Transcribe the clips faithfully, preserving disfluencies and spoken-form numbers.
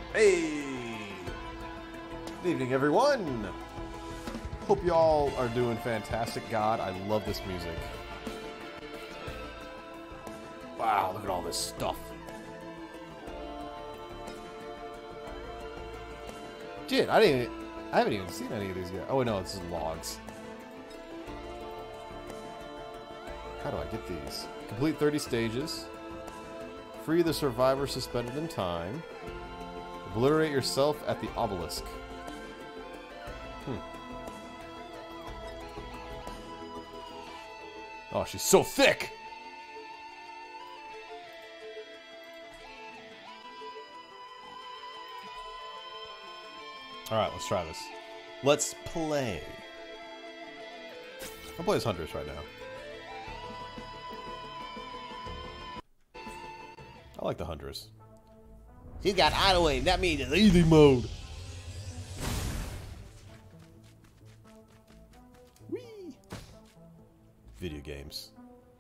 Hey! Good evening, everyone! Hope y'all are doing fantastic. God, I love this music. Wow, look at all this stuff. Shit, I didn't I haven't even seen any of these yet. Oh no, this is logs. How do I get these? Complete thirty stages. Free the survivor suspended in time. Obliterate yourself at the obelisk. Hmm. Oh, she's so thick! Alright, let's try this. Let's play. I'll play as Huntress right now. I like the Huntress. She's got auto aim. That means it's easy mode. Whee! Video games.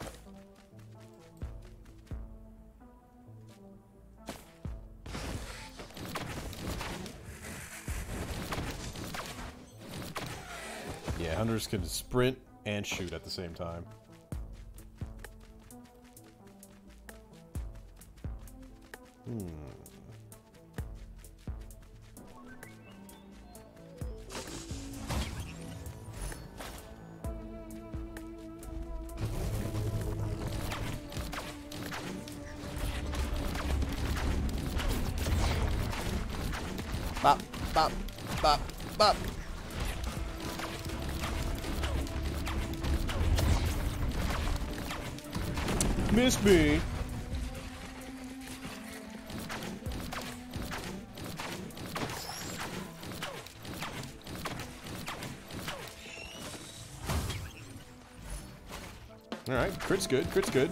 Yeah, Hunters can sprint and shoot at the same time. Hmm. Bop, bop, bop, bop. Missed me. Alright, crit's good, crit's good.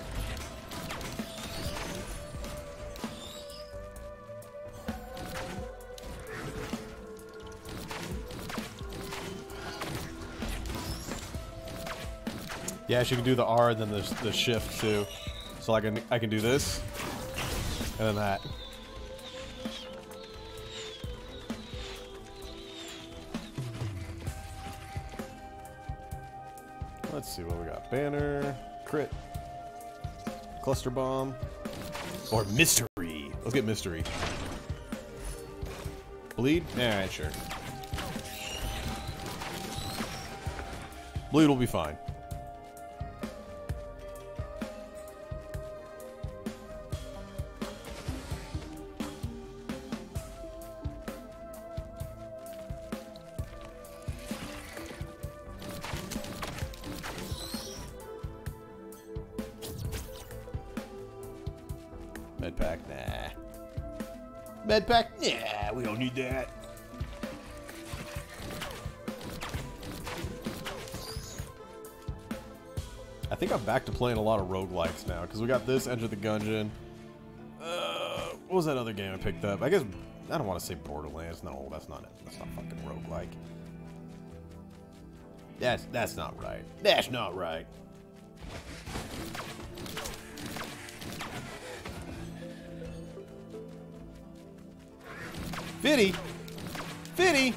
Yeah, she can do the R and then the, the shift too. So I can I can do this and then that. Let's see what we got. Banner, crit, cluster bomb, or mystery. Let's get mystery. Bleed? Alright, sure. Bleed will be fine. Medpack, nah. Medpack, nah, we don't need that. I think I'm back to playing a lot of roguelikes now, because we got this, Enter the Gungeon. Uh, what was that other game I picked up? I guess, I don't want to say Borderlands. No, that's not it. That's not fucking roguelike. That's, that's not right. That's not right. Fitty! Fitty!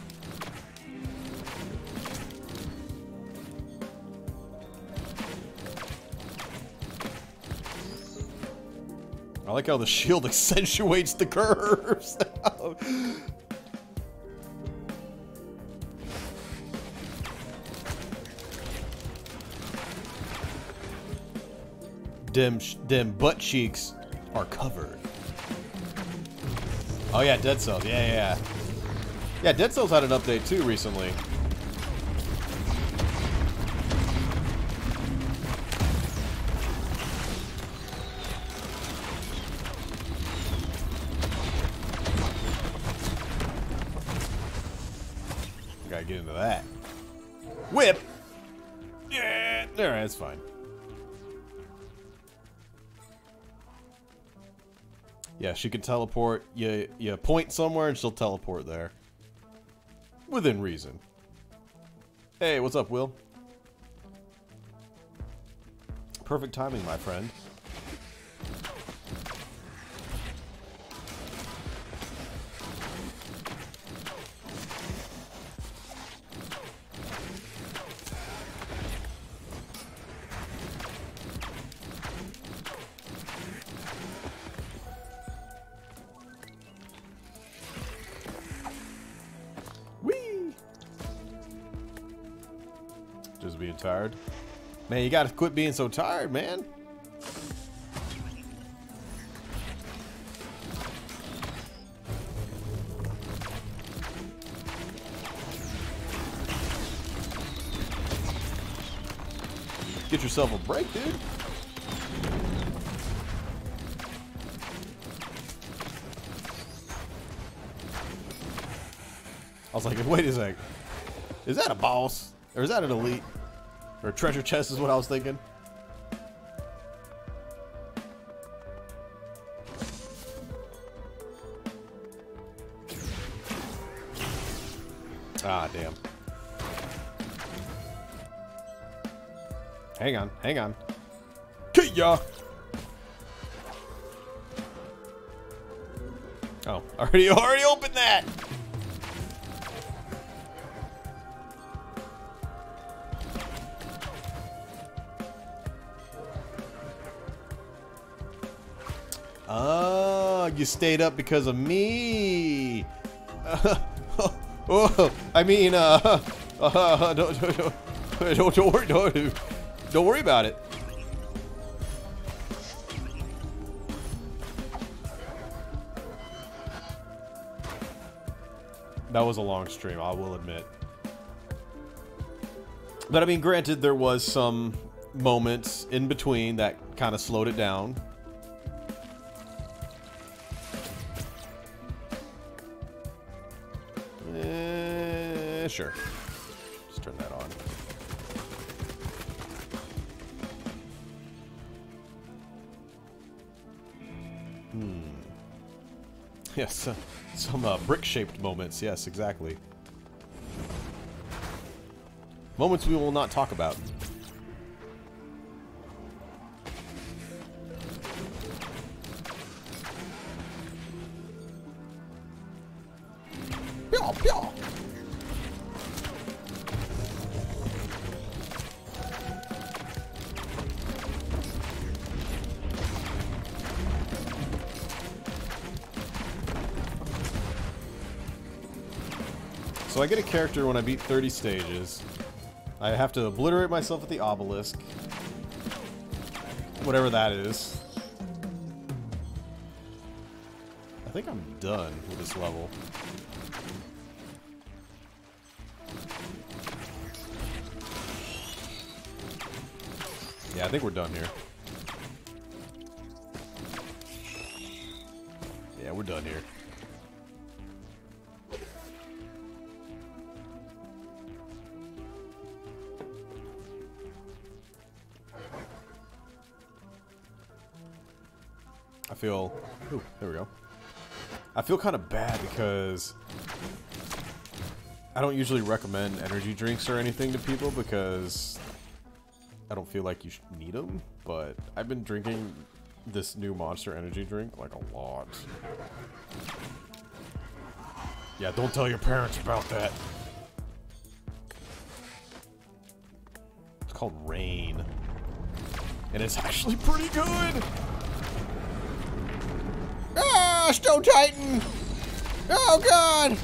I like how the shield accentuates the curves. Dem, dem butt cheeks are covered. Oh yeah, Dead Cells. Yeah, yeah, yeah. Yeah, Dead Cells had an update too recently. Gotta get into that. Whip! Yeah! Alright, that's fine. Yeah, she can teleport. You, you point somewhere and she'll teleport there. Within reason. Hey, what's up, Will? Perfect timing, my friend. being tired. Man, you gotta quit being so tired, man. Get yourself a break, dude. I was like, wait a sec. Is that a boss? Or is that an elite? Or a treasure chest is what I was thinking. Ah, damn. Hang on, hang on. Kia! Oh, already, already opened that! Oh, you stayed up because of me. Uh, oh, oh, I mean, uh, uh don't, don't, don't, don't worry, don't, don't worry about it. That was a long stream, I will admit. But I mean, granted, there was some moments in between that kind of slowed it down. Eh, sure. Just turn that on. Hmm. Yes, uh, some uh, brick-shaped moments. Yes, exactly. Moments we will not talk about. Pew, pew. So I get a character when I beat thirty stages. I have to obliterate myself at the obelisk. Whatever that is. I think I'm done with this level. Yeah, I think we're done here. Yeah, we're done here. I feel... Ooh, there we go. I feel kind of bad because I don't usually recommend energy drinks or anything to people because I don't feel like you need them, but I've been drinking this new Monster energy drink like a lot. Yeah, don't tell your parents about that. It's called Rain. And it's actually pretty good! Ah, Stone Titan! Oh god!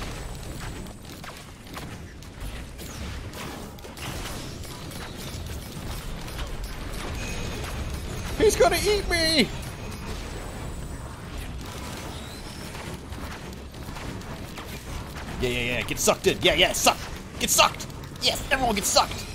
He's gonna eat me! Yeah, yeah, yeah, get sucked in. Yeah, yeah, suck! Get sucked! Yes, everyone gets sucked!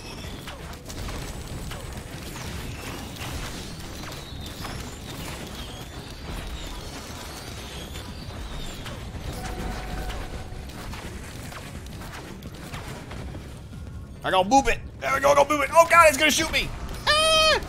I gotta move it! There we go, go move it! Oh god, it's gonna shoot me! Ah!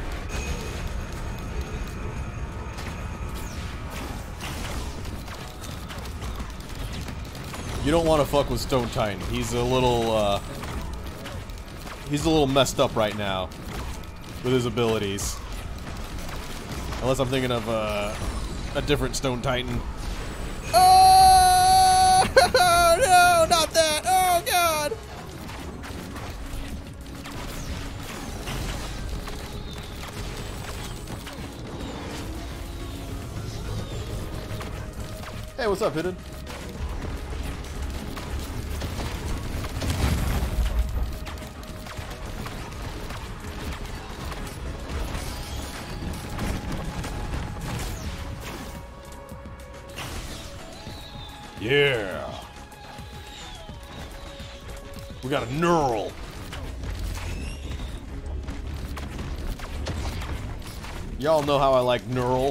You don't want to fuck with Stone Titan. He's a little, uh... He's a little messed up right now with his abilities. Unless I'm thinking of, uh... a different Stone Titan. Oh! No, not that! Oh god! Hey, what's up, Hidden? Yeah. We got a knurl. Y'all know how I like knurl.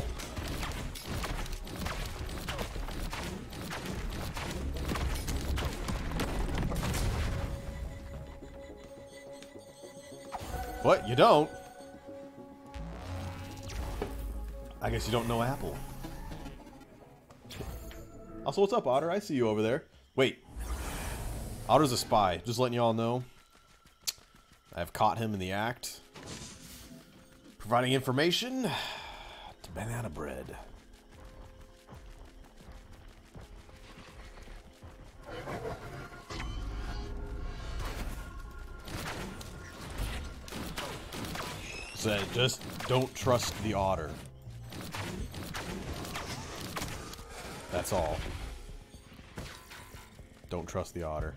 What? You don't? I guess you don't know Apple. Also, what's up, Otter? I see you over there. Wait. Otter's a spy. Just letting y'all know. I've caught him in the act. Providing information to Banana Bread. Said, just don't trust the Otter. That's all. Don't trust the Otter.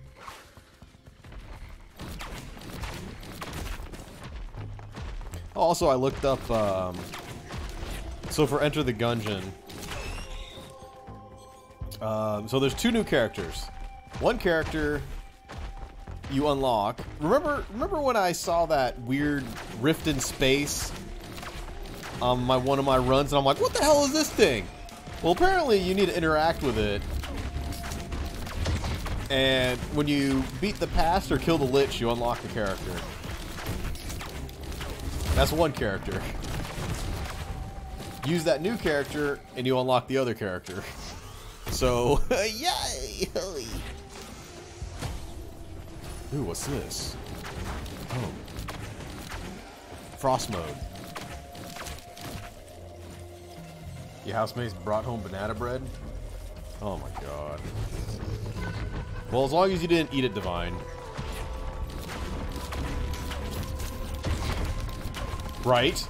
Also, I looked up, um, so for Enter the Gungeon, um, so there's two new characters. One character you unlock. Remember, remember when I saw that weird rift in space on my one of my runs, and I'm like, what the hell is this thing? Well, apparently you need to interact with it, and when you beat the past or kill the Lich, you unlock the character. That's one character. Use that new character, and you unlock the other character. So, yay! Ooh, what's this? Oh. Frost mode. Your housemates brought home banana bread? Oh my god. Well, as long as you didn't eat it, Divine. Right?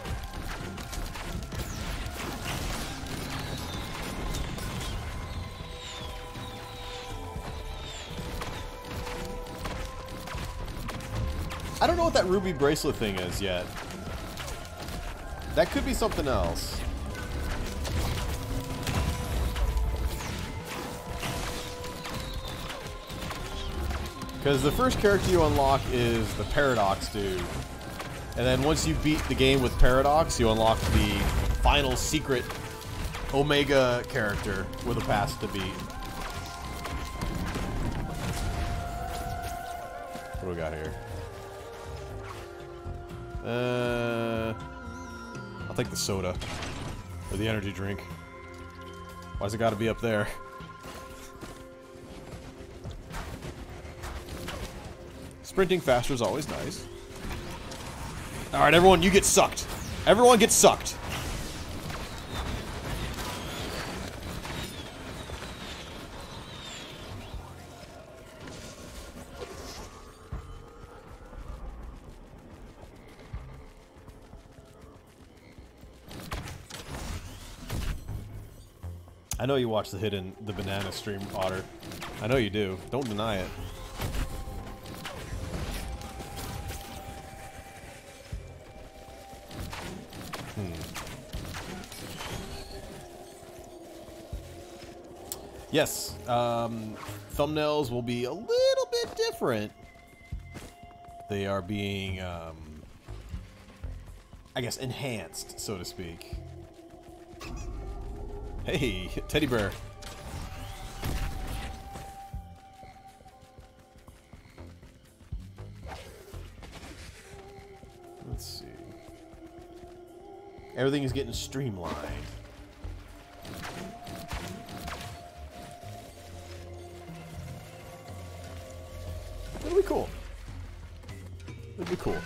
I don't know what that ruby bracelet thing is yet. That could be something else. Because the first character you unlock is the Paradox dude. And then once you beat the game with Paradox, you unlock the final secret Omega character with a pass to beat. What do we got here? Uh, I'll take the soda. Or the energy drink. Why's it gotta be up there? Sprinting faster is always nice. Alright, everyone, you get sucked. Everyone gets sucked. I know you watch the hidden, the banana stream, Otter. I know you do. Don't deny it. Yes, um, thumbnails will be a little bit different. They are being, um, I guess, enhanced, so to speak. Hey, teddy bear. Let's see. Everything is getting streamlined. It'll be cool. It'll be cool.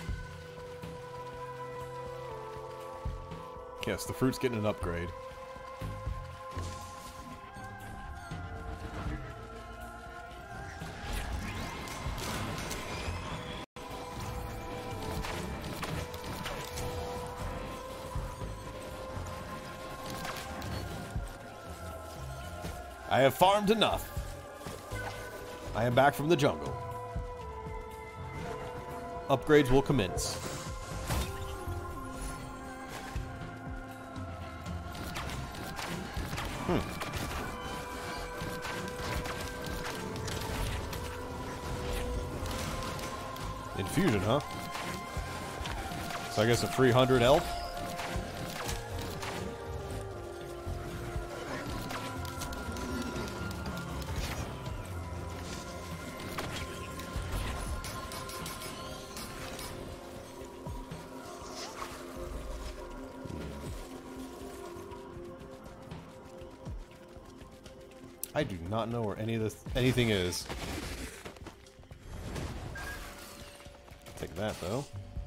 Yes, the fruit's getting an upgrade. I have farmed enough. I am back from the jungle. Upgrades will commence. Hmm. Infusion, huh? So I guess a free hundred elf. I do not know where any of this anything is. Take that though.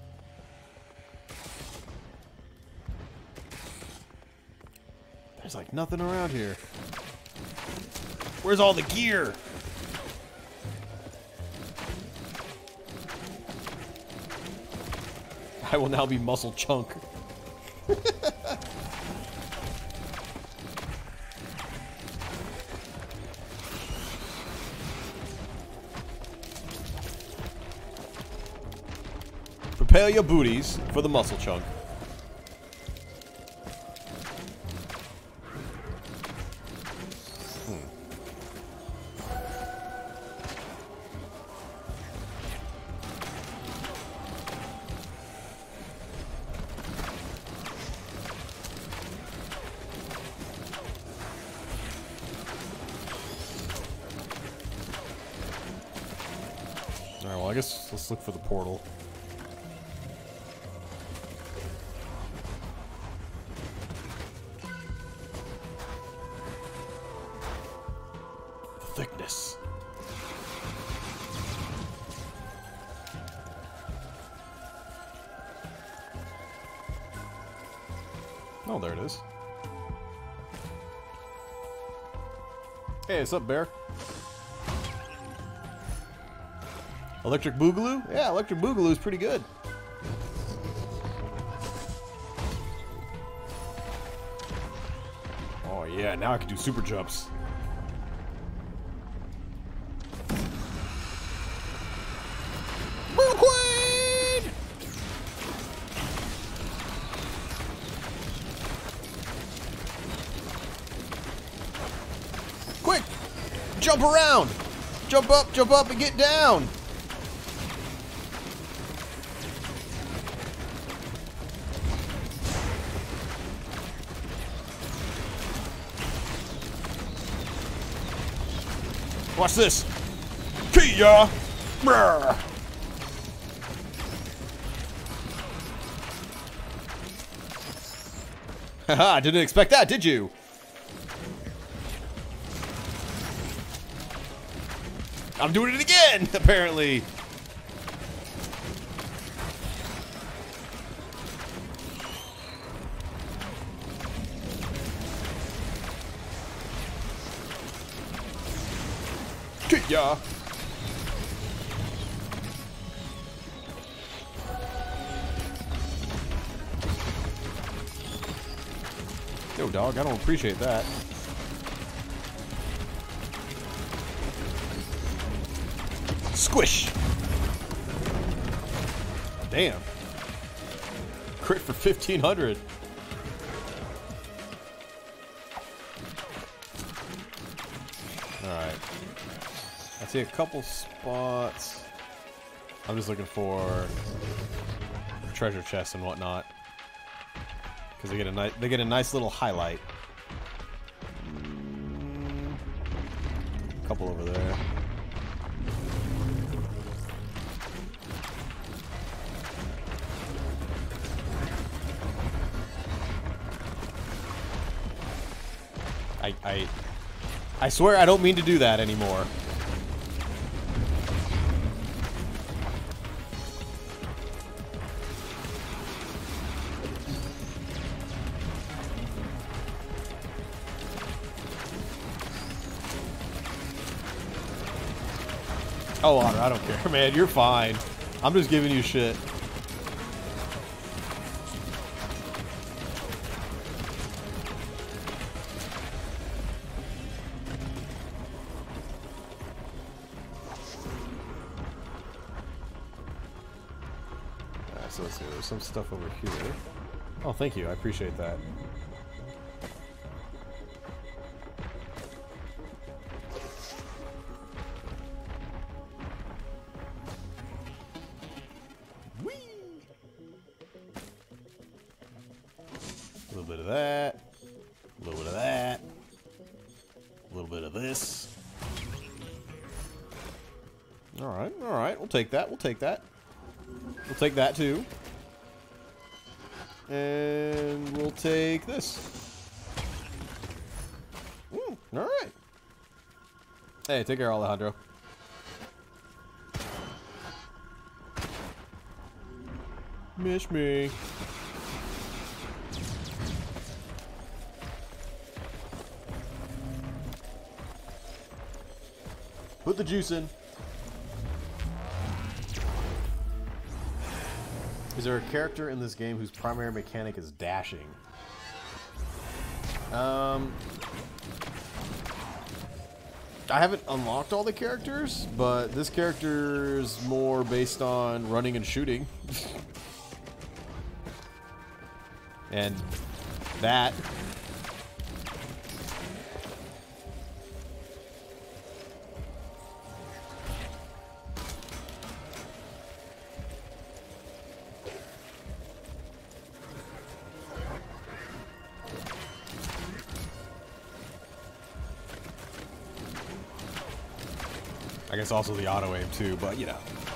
There's like nothing around here. Where's all the gear? I will now be Muscle Chunk. Prepare your booties for the Muscle Chunk. Hmm. Alright, well I guess let's look for the portal. Thickness. Oh, there it is. Hey, what's up, Bear? Electric Boogaloo? Yeah, Electric Boogaloo is pretty good. Oh yeah, now I can do super jumps. Quick! Jump around! Jump up, jump up, and get down! Watch this! Kia! Brr. Haha, didn't expect that, did you? I'm doing it again, apparently. Yeah. Yo, dog, I don't appreciate that. Squish! Damn. Crit for fifteen hundred. Alright. I see a couple spots. I'm just looking for treasure chests and whatnot. Because they get a nice they get a nice little highlight. Mm, a couple over there. I, I, I swear I don't mean to do that anymore. Oh, Otter, I don't care, man. You're fine. I'm just giving you shit. So let's see, there's some stuff over here. Oh, thank you, I appreciate that. that. A little bit of that. A little bit of this. Alright, alright. We'll take that. We'll take that. We'll take that too. And we'll take this. Mm, alright. Hey, take care, Alejandro. Miss me. Put the juice in. Is there a character in this game whose primary mechanic is dashing? Um, I haven't unlocked all the characters, but this character is more based on running and shooting. And that. I guess also the auto aim too, but you know.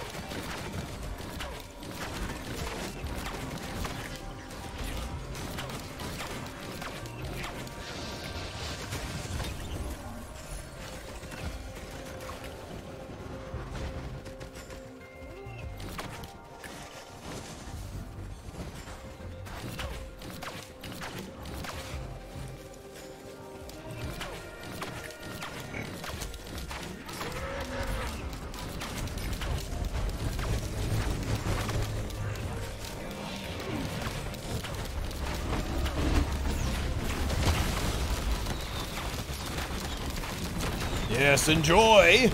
Yes, enjoy!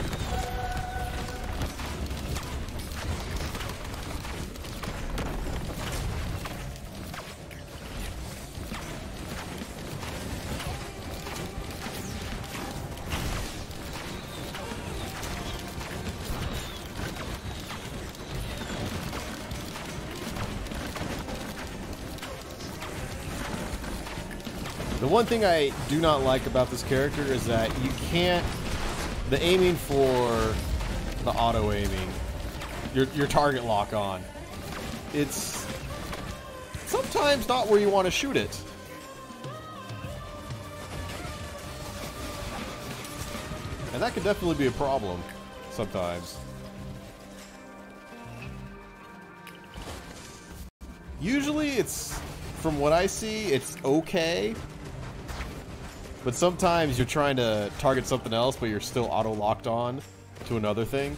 The one thing I do not like about this character is that you can't... The aiming for the auto aiming, your, your target lock on, it's sometimes not where you want to shoot it. And that could definitely be a problem sometimes. Usually it's, from what I see, it's okay. But sometimes you're trying to target something else, but you're still auto-locked on to another thing.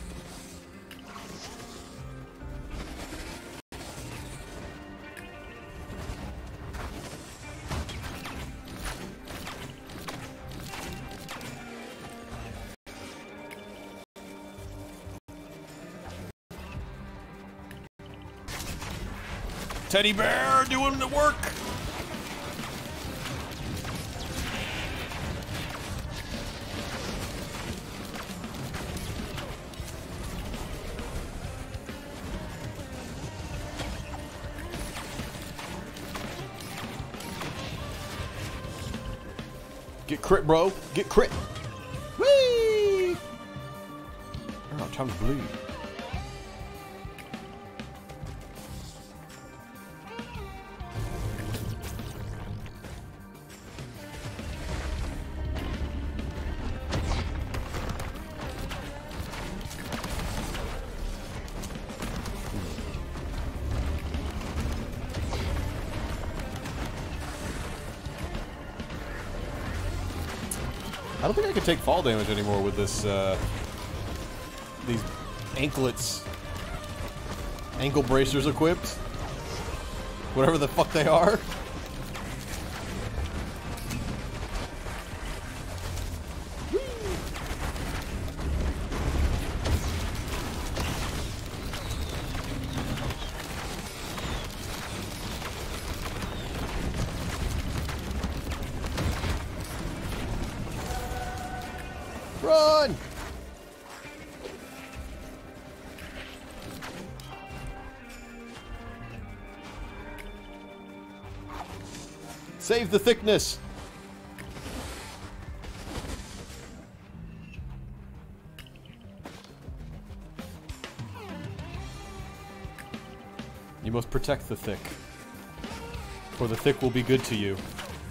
Teddy bear doing the work! Get crit, bro. Get crit. Whee! Oh, time to bleed. I don't think I can take fall damage anymore with this, uh, these anklets, ankle bracers equipped, whatever the fuck they are. Run! Save the thickness! You must protect the thick, for the thick will be good to you.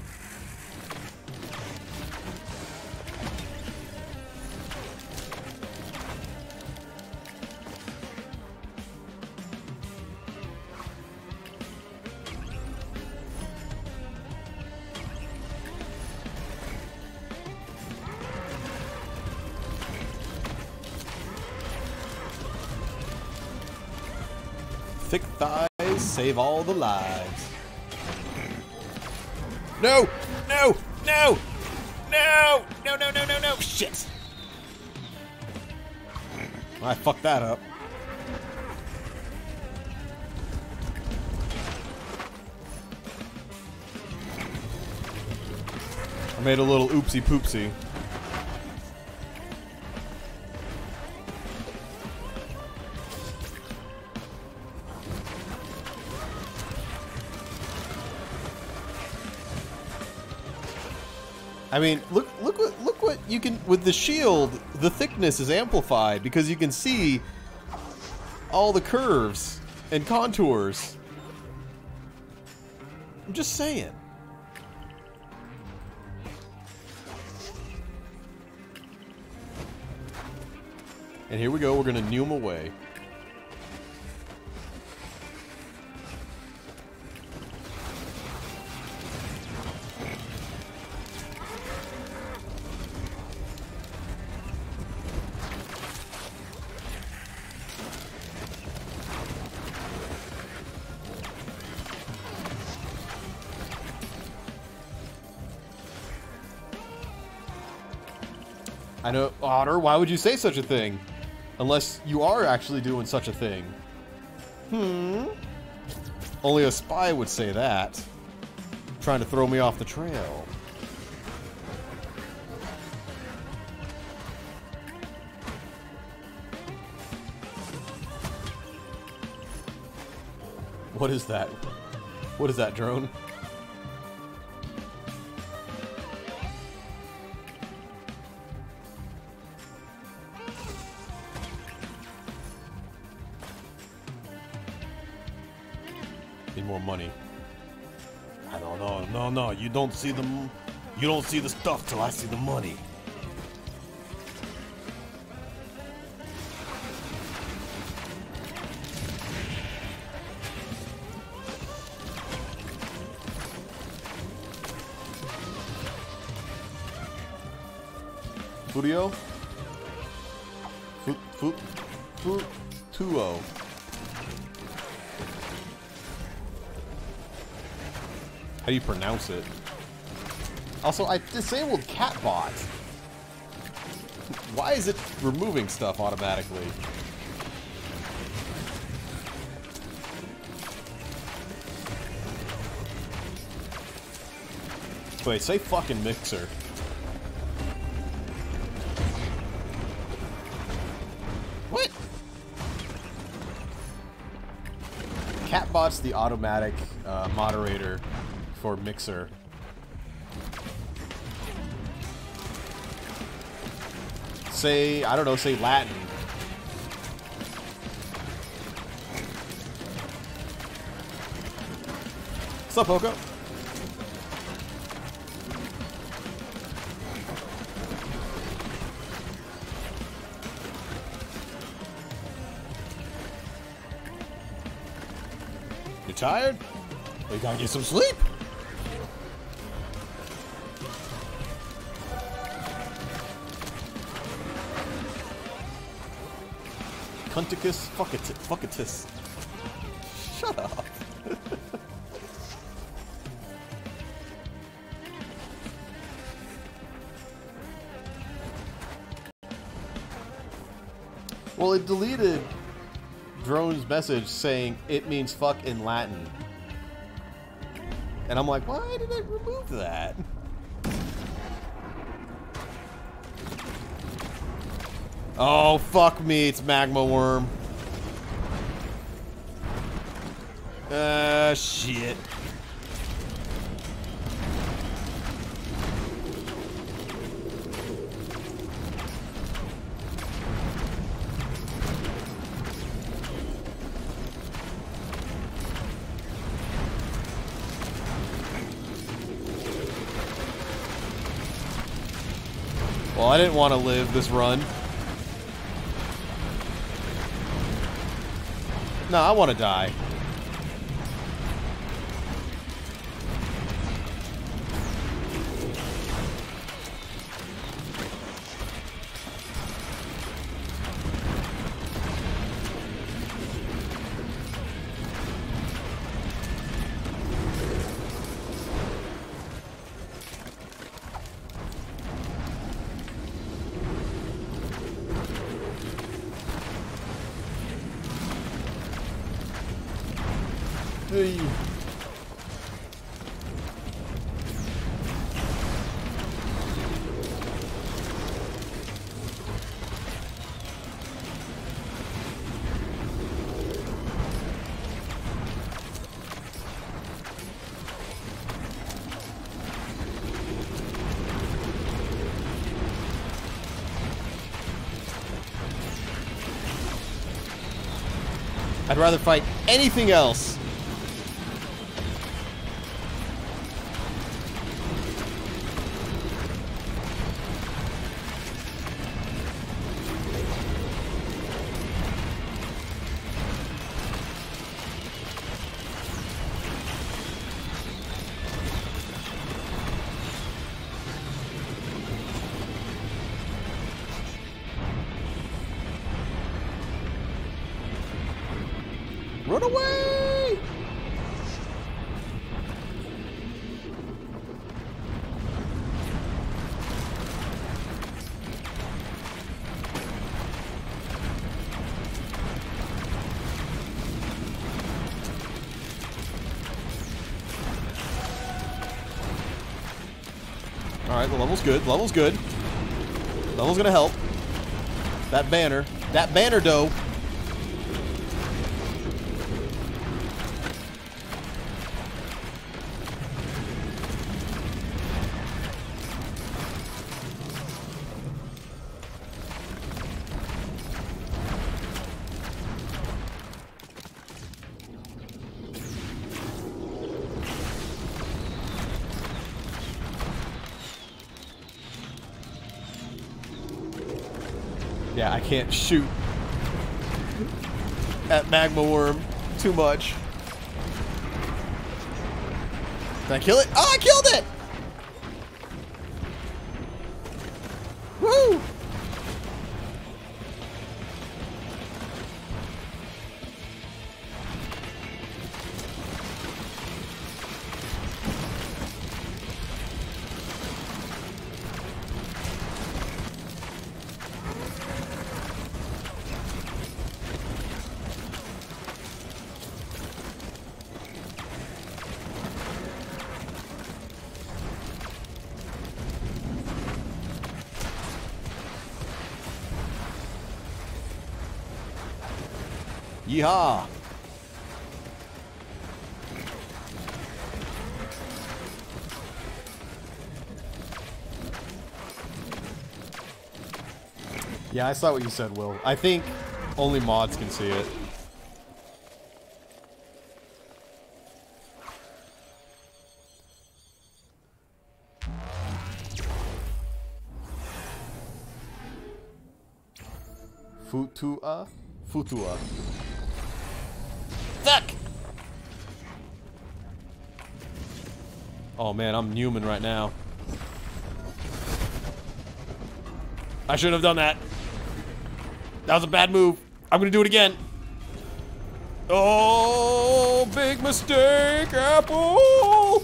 Thick thighs save all the lives. No! No! No! No! No, no, no, no, no! Shit! I fucked that up. I made a little oopsie poopsie. I mean, look, look what, look what you can, with the shield, the thickness is amplified because you can see all the curves and contours. I'm just saying. And here we go, we're gonna new him away. I know, Otter, why would you say such a thing? Unless you are actually doing such a thing. Hmm? Only a spy would say that. Trying to throw me off the trail. What is that? What is that, drone? Need more money. I don't know. No, no. You don't see the. You don't see the stuff till I see the money. Furio? Fu fu fu tuo. How do you pronounce it? Also, I disabled Catbot. Why is it removing stuff automatically? Wait, say fucking Mixer. What? Catbot's the automatic uh, moderator for Mixer. Say, I don't know, say Latin. What's up, Poco? You tired? Well, you gotta get some sleep. Cunticus fuckitus. Fuckitus. Shut up. Well, it deleted Drone's message saying it means fuck in Latin. And I'm like, why did it remove that? Oh, fuck me, it's Magma Worm. Uh, shit. Well, I didn't want to live this run. No, I want to die. Hey. I'd rather fight anything else. Run away! Alright, the level's good. The level's good. The level's gonna help. That banner. That banner dough. Yeah, I can't shoot at Magma Worm too much. Did I kill it? Oh, I killed it! Woo! Yeehaw! Yeah, I saw what you said, Will. I think only mods can see it. Futua? Futua. Fuck! Oh man, I'm Newman right now. I shouldn't have done that. That was a bad move. I'm gonna do it again. Oh, big mistake, Apple!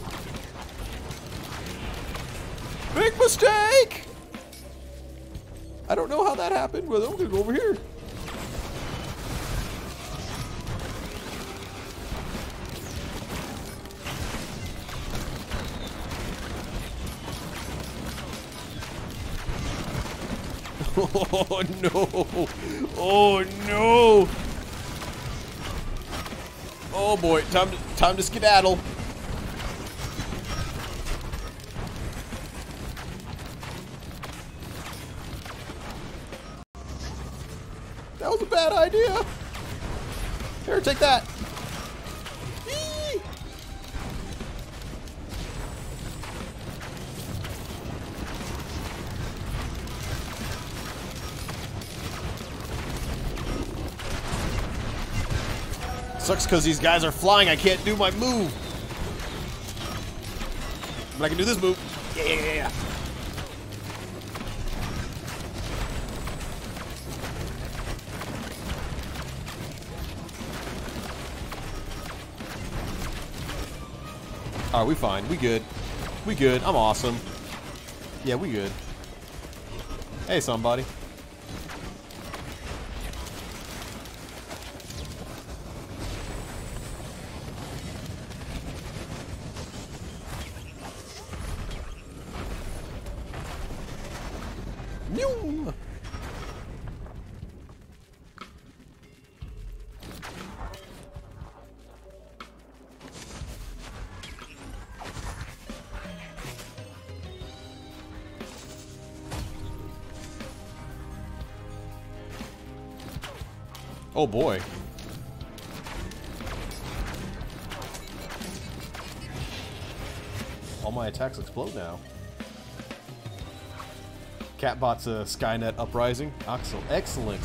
Big mistake! I don't know how that happened, but I'm gonna go over here. Oh no! Oh no! Oh boy, time to time to skedaddle. That was a bad idea. Here, take that. Eee! Sucks because these guys are flying. I can't do my move. But I can do this move. Yeah, yeah, yeah, yeah. Alright, we fine. We good. We good. I'm awesome. Yeah, we good. Hey, somebody. Mew! Oh boy. All my attacks explode now. Catbot's a Skynet uprising. Axel, excellent.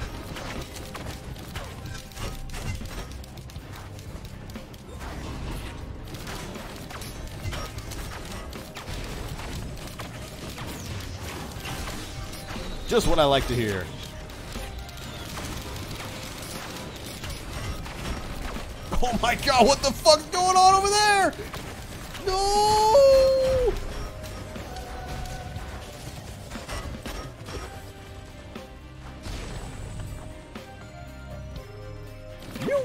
Just what I like to hear. Oh my god, what the fuck's going on over there? No! Mew!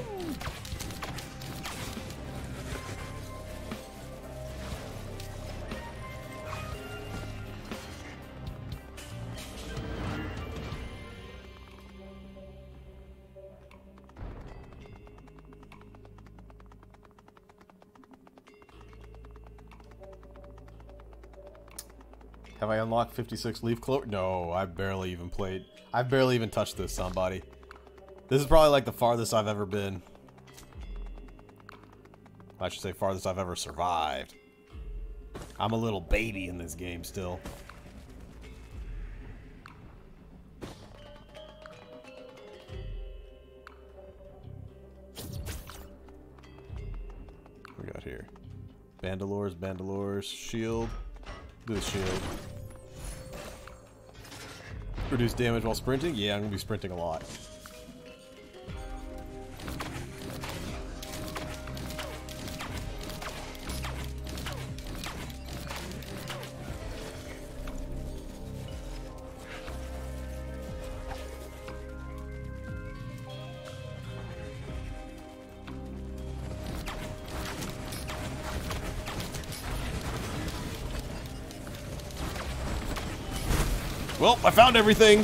Have I unlocked fifty-six Leaf Clover? No, I've barely even played. I've barely even touched this, somebody. This is probably like the farthest I've ever been. I should say farthest I've ever survived. I'm a little baby in this game still. What we got here? Bandalores, Bandalores, shield. Do the shield. Reduce damage while sprinting? Yeah, I'm gonna be sprinting a lot. Well, I found everything.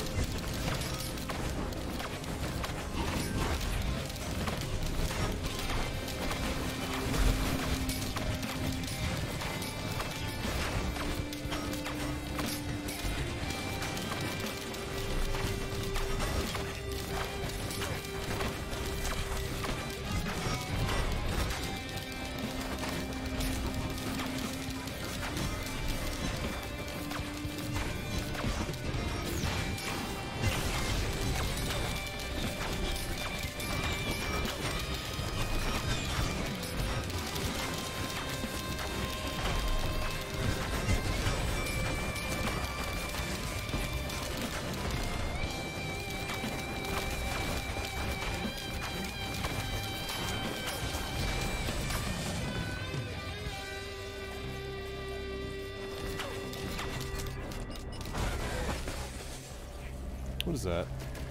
What is that?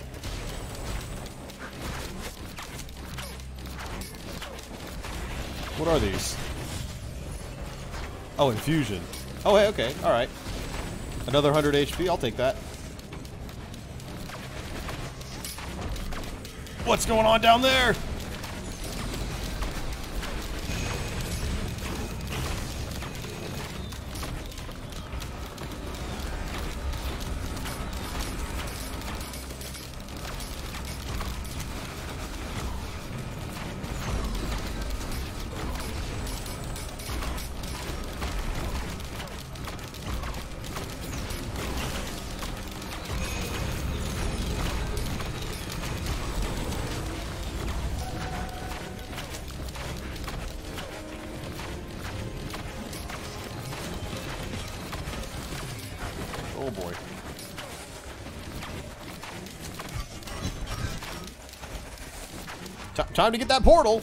What are these? Oh, infusion. Oh, hey, okay, alright. Another one hundred H P, I'll take that. What's going on down there? Oh boy. T time to get that portal!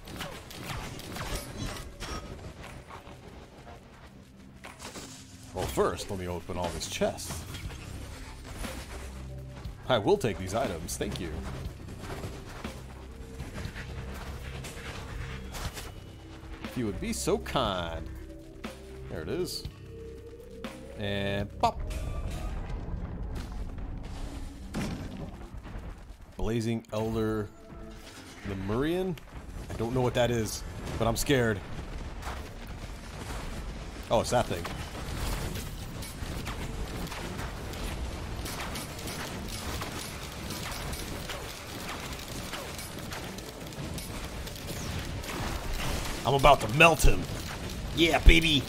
Well, first, let me open all this chest. I will take these items, thank you. If you would be so kind. There it is. And pop. Blazing Elder Lemurian? I don't know what that is, but I'm scared. Oh, it's that thing. I'm about to melt him. Yeah, baby.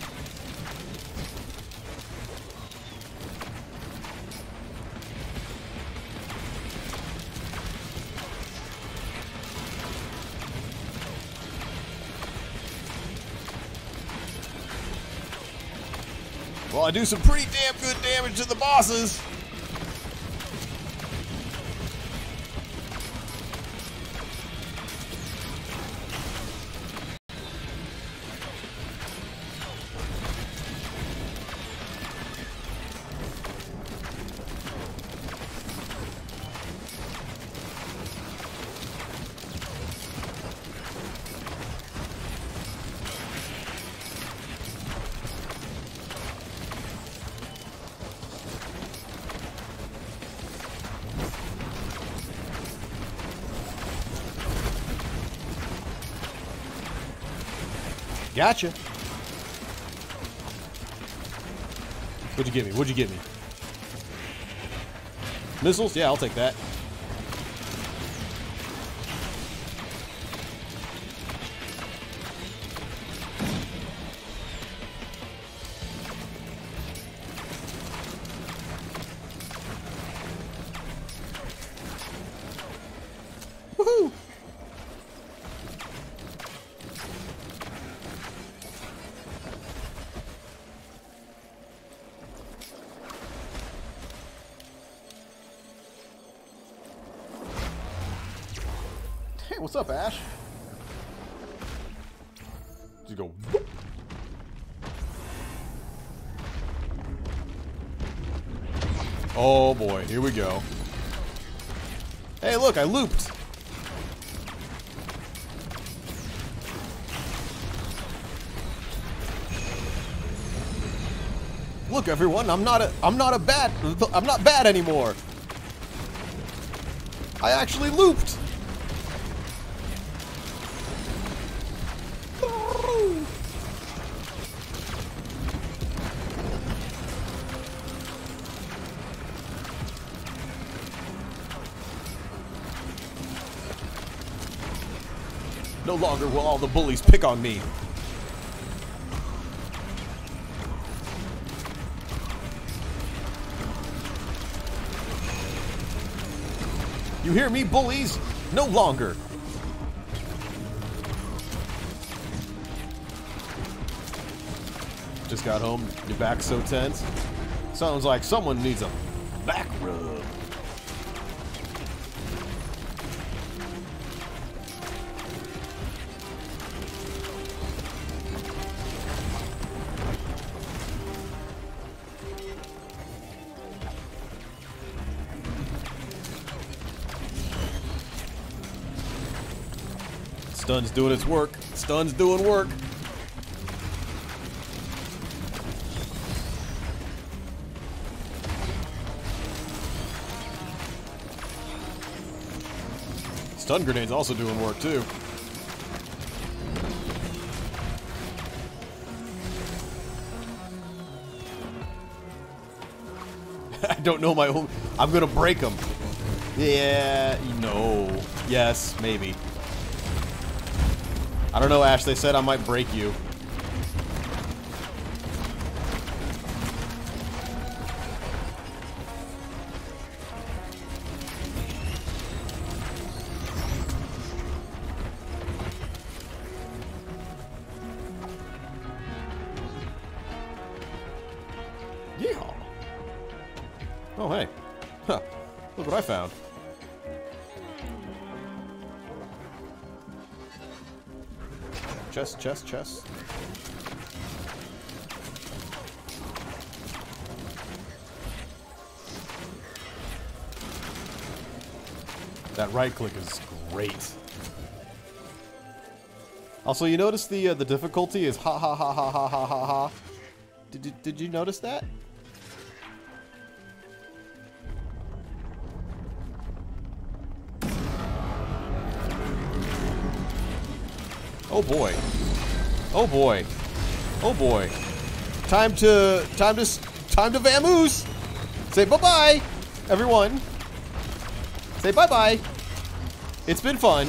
Well, I do some pretty damn good damage to the bosses. Gotcha. What'd you give me? What'd you give me? Missiles? Yeah, I'll take that. Woohoo! Hey, what's up, Ash? Just go. Whoop. Oh boy, here we go. Hey, look, I looped. Look, everyone, I'm not a I'm not a bad I'm not bad anymore. I actually looped. No longer will all the bullies pick on me. You hear me, bullies? No longer. Just got home. Your back's so tense. Sounds like someone needs a back rub. Stun's doing its work. Stun's doing work. Stun grenade's also doing work too. I don't know my own. I'm gonna break them. Yeah, no. Yes, maybe. I don't know, Ash. They said I might break you. Yeah. Oh, hey. Huh. Look what I found. Chest, chest, chest. That right click is great. Also, you notice the uh, the difficulty is ha ha ha ha ha ha ha ha. Did you, did you notice that? Oh boy. Oh boy. Oh boy. Time to time to time to vamoose. Say bye-bye, everyone. Say bye-bye. It's been fun.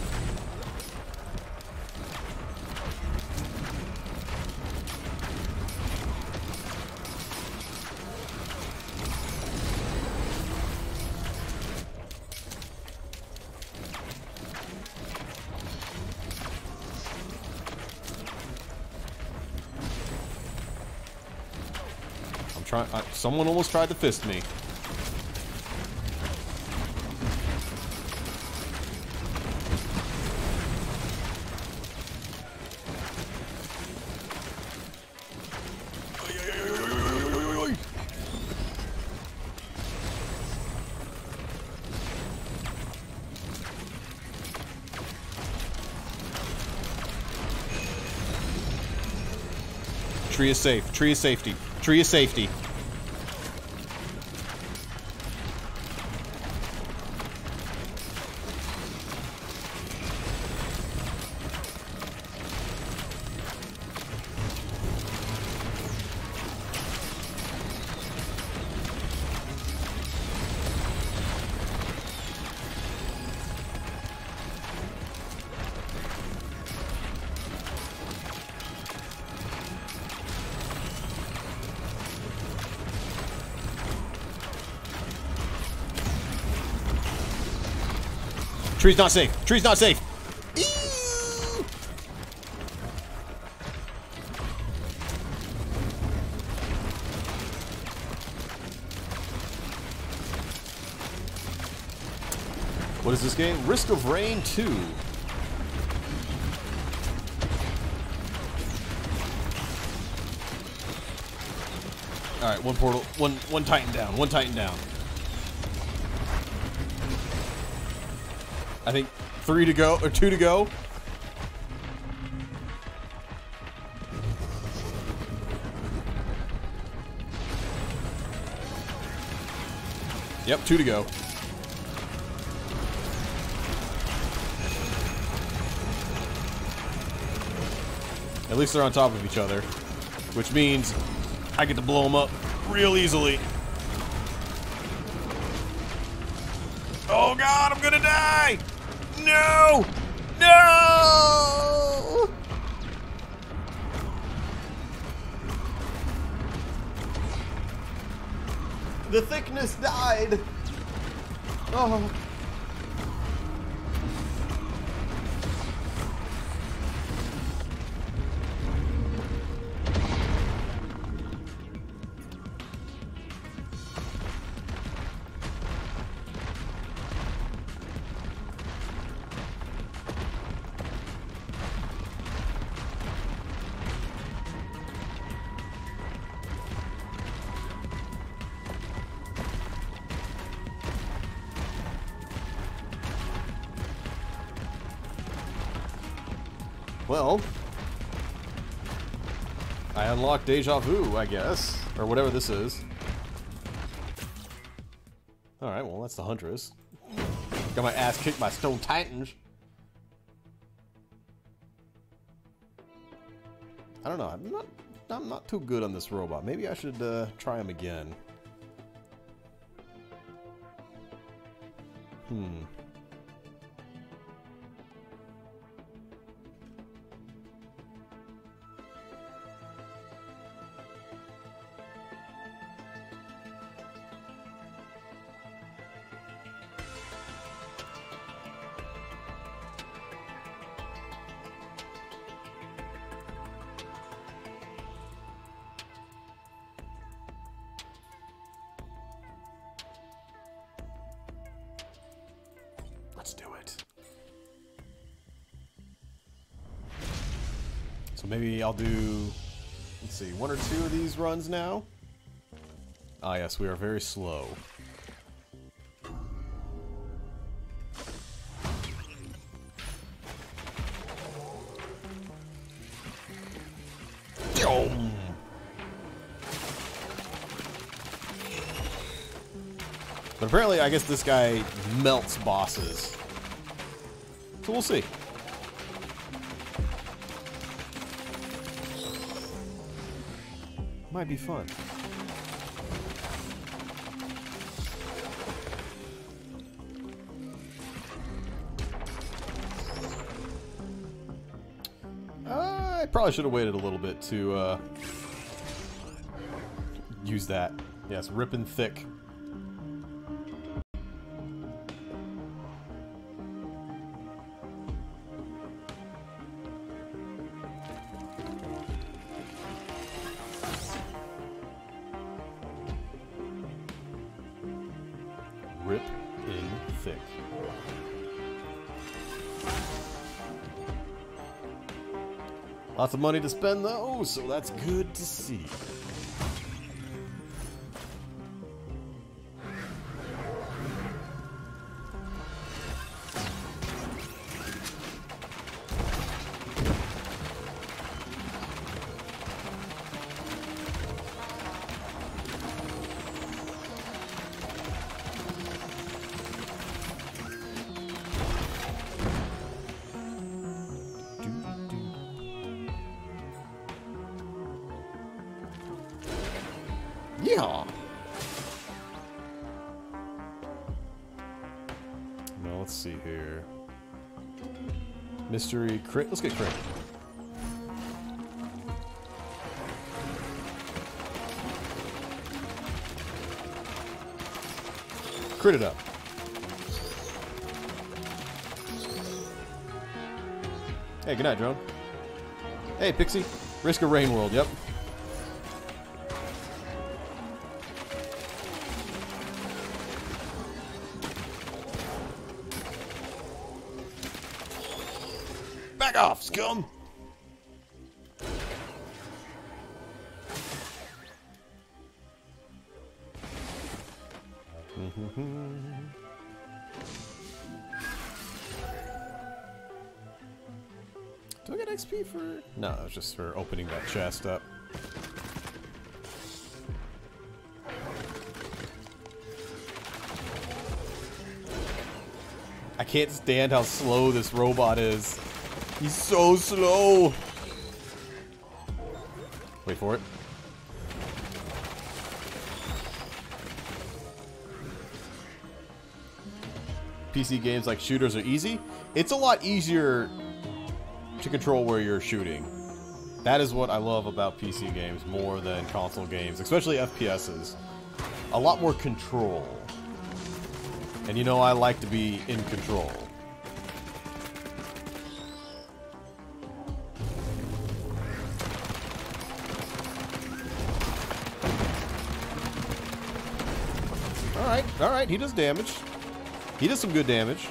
I'm trying. Uh, someone almost tried to fist me. Tree is safe. Tree is safety. Tree is safety. Tree's not safe. Tree's not safe. Eeeeee! What is this game? Risk of Rain two. Alright, one portal. One one Titan down. One Titan down. I think three to go, or two to go. Yep, two to go. At least they're on top of each other, which means I get to blow them up real easily. Oh god, I'm gonna die! No! No! The thickness died! Oh. Well, I unlocked Deja Vu, I guess. Or whatever this is. Alright, well, that's the Huntress. Got my ass kicked by Stone Titans. I don't know, I'm not, I'm not too good on this robot. Maybe I should uh, try him again. Hmm. maybe I'll do, let's see, one or two of these runs now. Ah, yes, we are very slow. But apparently, I guess this guy melts bosses. So we'll see. Might be fun. Uh, I probably should have waited a little bit to uh, use that. Yes, ripping thick. Rip in thick. Lots of money to spend though, so that's good to see. Yeah. Now let's see here. Mystery crit. Let's get crit. Crit it up. Hey, good night, drone. Hey, Pixie. Risk of Rain World. Yep. Back off, scum! Do I get X P for... No, it was just for opening that chest up. I can't stand how slow this robot is. He's so slow. Wait for it. P C games like shooters are easy. It's a lot easier to control where you're shooting. That is what I love about P C games more than console games, especially F P Ss. A lot more control. And you know I like to be in control. Alright, alright, he does damage. He does some good damage.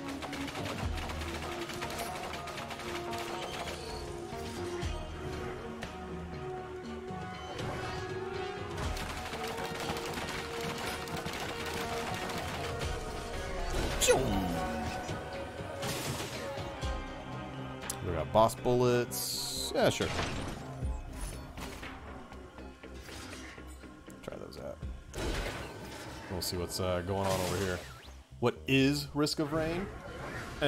We got boss bullets. Yeah, sure. Try those out. We'll see what's uh, going on over here. What is Risk of Rain? Um,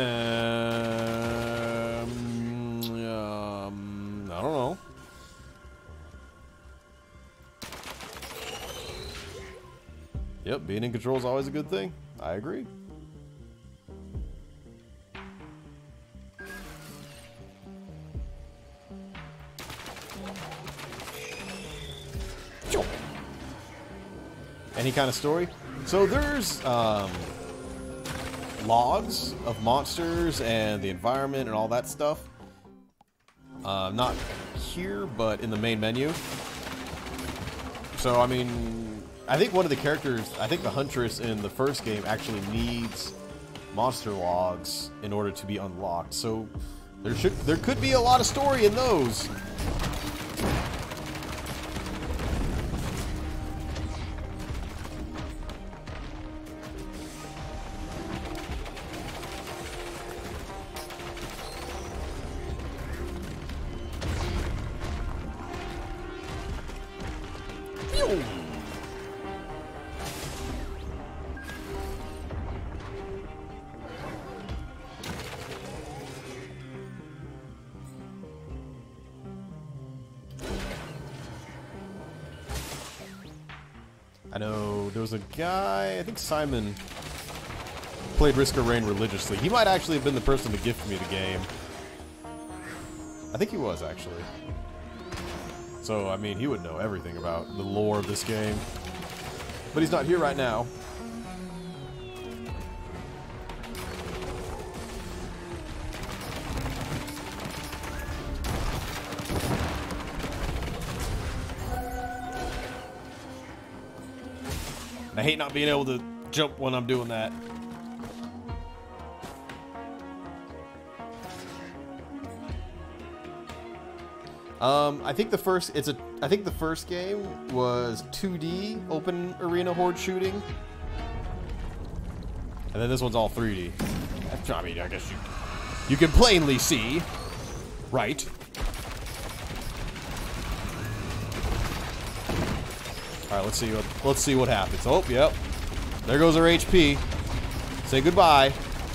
um, I don't know. Yep, being in control is always a good thing. I agree. Any kind of story? So there's um, logs of monsters and the environment and all that stuff. Uh, not here, but in the main menu. So, I mean, I think one of the characters, I think the Huntress in the first game actually needs monster logs in order to be unlocked. So There should, there could be a lot of story in those. I know there was a guy, I think Simon, played Risk of Rain religiously. He might actually have been the person to gift me the game. I think he was, actually. So, I mean, he would know everything about the lore of this game. But he's not here right now. I hate not being able to jump when I'm doing that. Um, I think the first it's a I think the first game was two D open arena horde shooting, and then this one's all three D. I mean, I guess you you can plainly see, right? All right, let's see what let's see what happens. Oh, yep. There goes our H P. Say goodbye.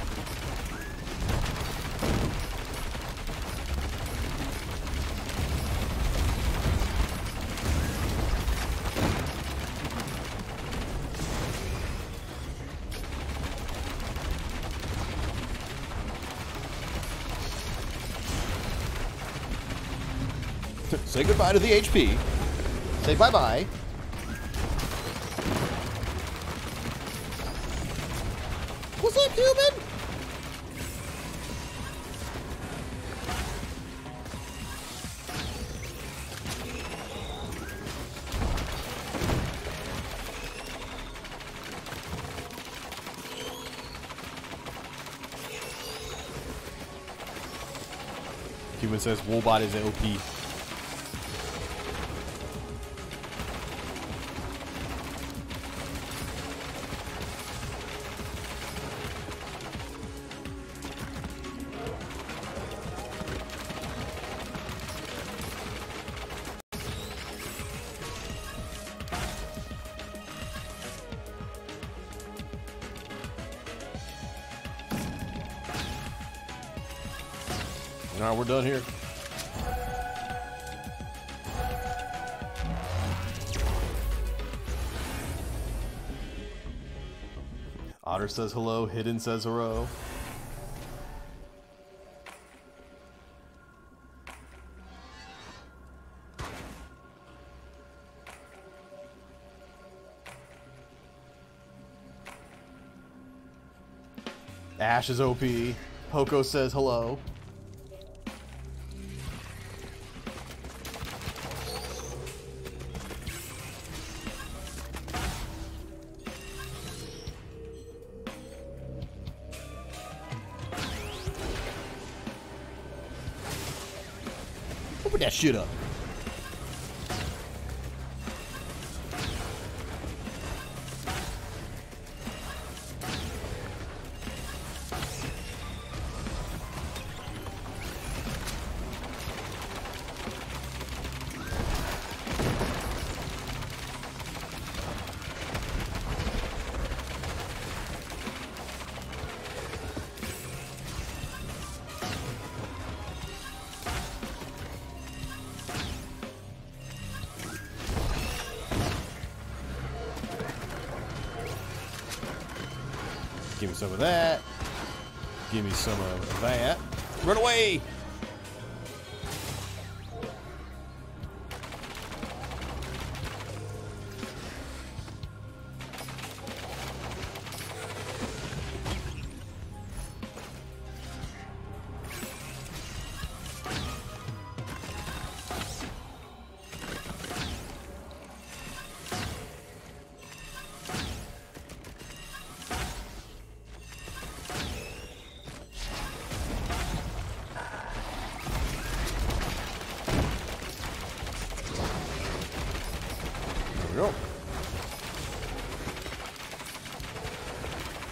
Say goodbye to the H P. Say bye-bye. What's up, human? Human says Wolbot is O P. Alright, we're done here. Otter says hello, Hidden says hello. Ash is O P. Poco says hello. Open that shit up. Give me some of that. Give me some of that. Run away!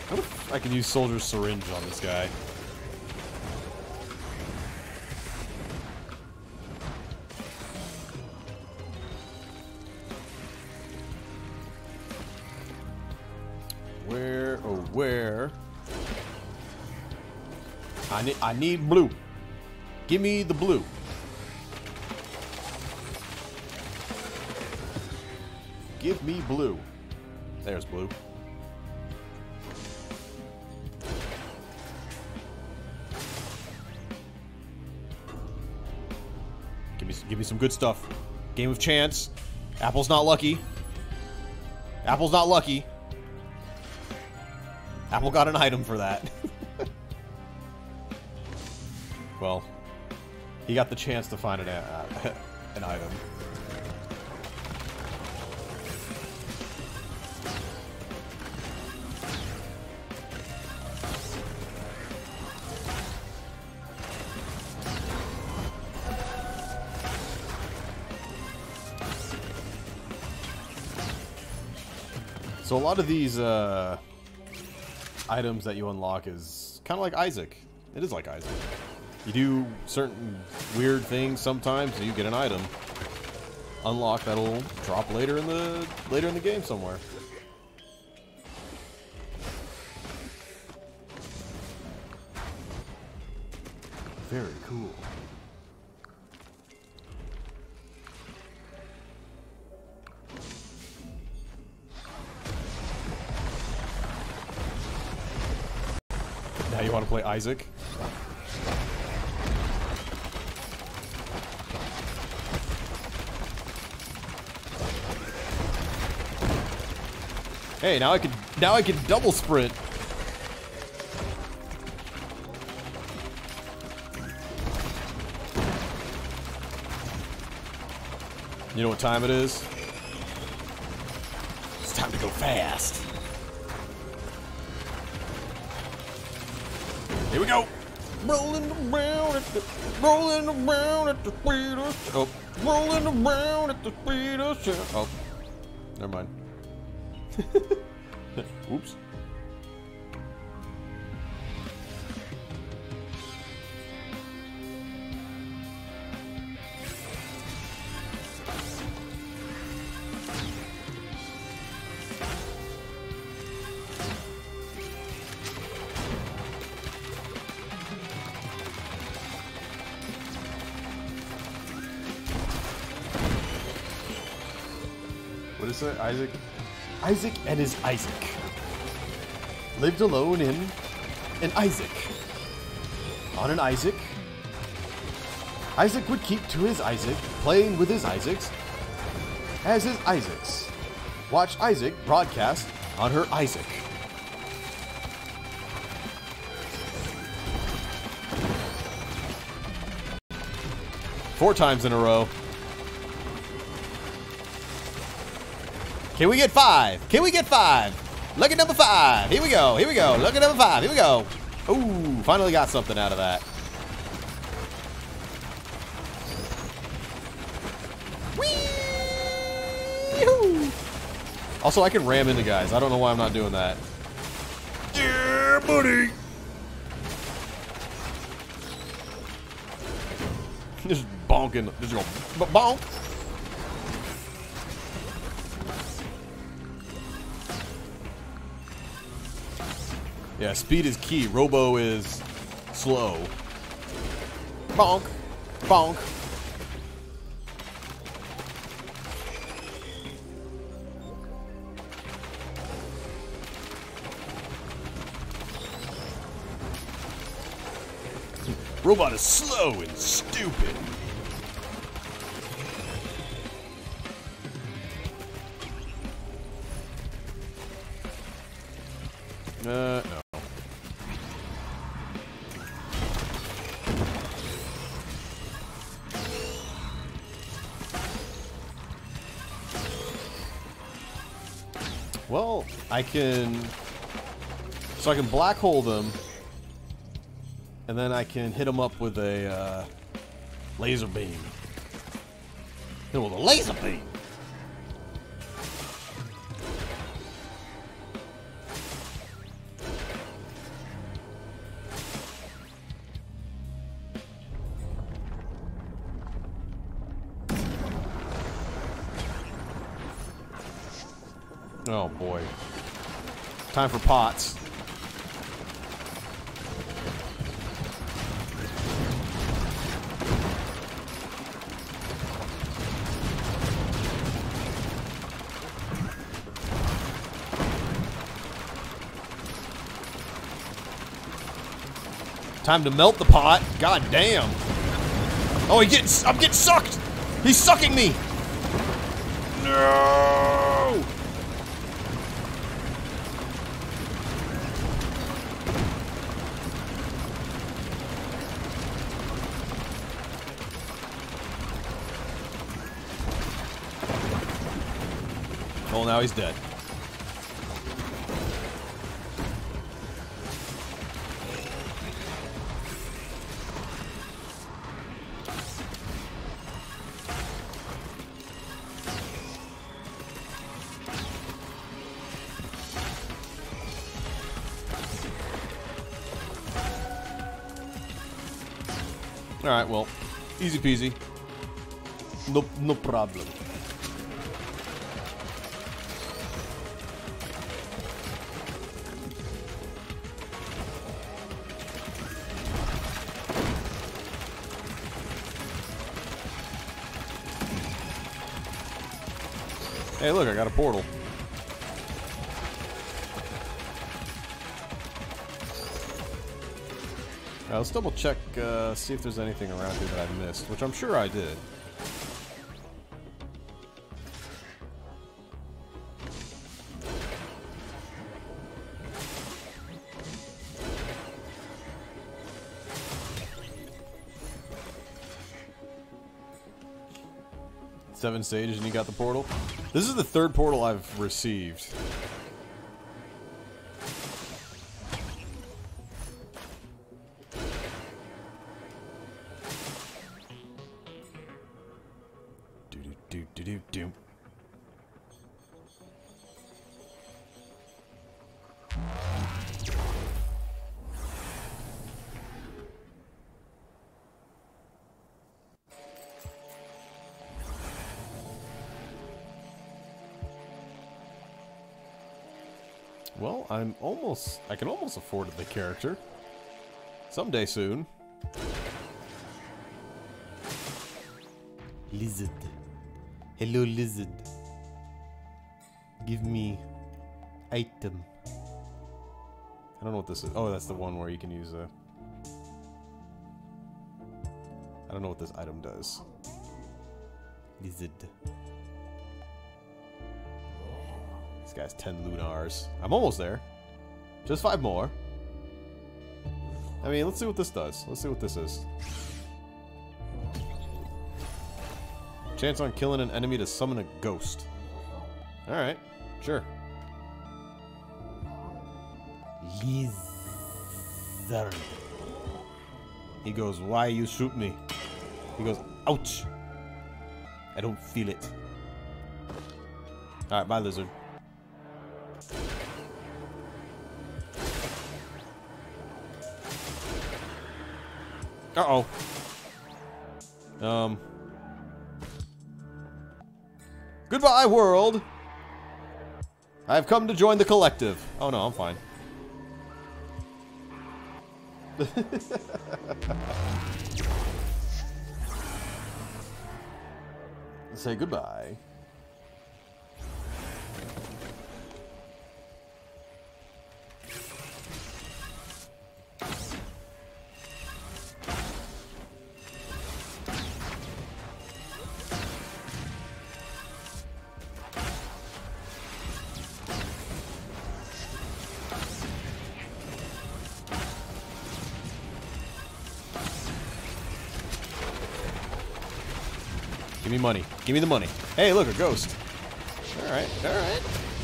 What if I can use Soldier's Syringe on this guy? Where, oh, where? I need, I need blue. Give me the blue. Give me blue. There's blue. Give me, give me some good stuff. Game of chance. Apple's not lucky. Apple's not lucky. Apple got an item for that. Well, he got the chance to find an, uh, an item. So a lot of these uh, items that you unlock is kind of like Isaac. It is like Isaac. You do certain weird things sometimes, and you get an item unlock that'll drop later in the later in the game somewhere. Very cool. Now you want to play Isaac? Hey, now I can now I can double sprint. You know what time it is? It's time to go fast. Here we go. Rolling around at the rolling around at the speed of oh, rolling around at the speed of sound. Oh, never mind. Oops. What is it, Isaac? Isaac and his Isaac lived alone in an Isaac. On an Isaac, Isaac would keep to his Isaac, playing with his Isaacs as his Isaacs. Watch Isaac broadcast on her Isaac. Four times in a row. Can we get five? Can we get five? Look at number five. Here we go. Here we go. Look at number five. Here we go. Ooh, finally got something out of that. Whee! Also, I can ram into guys. I don't know why I'm not doing that. Yeah, buddy. Just bonking. Just go bonk. Yeah, speed is key. Robo is slow. Bonk. Bonk. Robot is slow and stupid. Uh, no. Well, I can... So I can black hole them, and then I can hit them up with a uh, laser beam. Hit them with a laser beam! Oh boy. Time for pots. Time to melt the pot. God damn. Oh, he gets. I'm getting sucked. He's sucking me. No. Oh, now he's dead. Alright, well, easy peasy. No, no problem. Hey, look, I got a portal. Now, let's double check, uh, see if there's anything around here that I missed, which I'm sure I did. Seven stages and you got the portal? This is the third portal I've received. Do do do do. Well, I'm almost... I can almost afford the character. Someday soon. Lizard. Hello, lizard. Give me... item. I don't know what this is. Oh, that's the one where you can use a... I don't know what this item does. Lizard. This guy's ten lunars. I'm almost there. Just five more. I mean, let's see what this does. Let's see what this is. Chance on killing an enemy to summon a ghost. Alright, sure. Lizard. He goes, why you shoot me? He goes, ouch. I don't feel it. Alright, bye, lizard. Uh-oh. Um. Goodbye, world! I've come to join the collective. Oh no, I'm fine. Say goodbye. Give me money. Give me the money. Hey, look, a ghost. Alright, alright.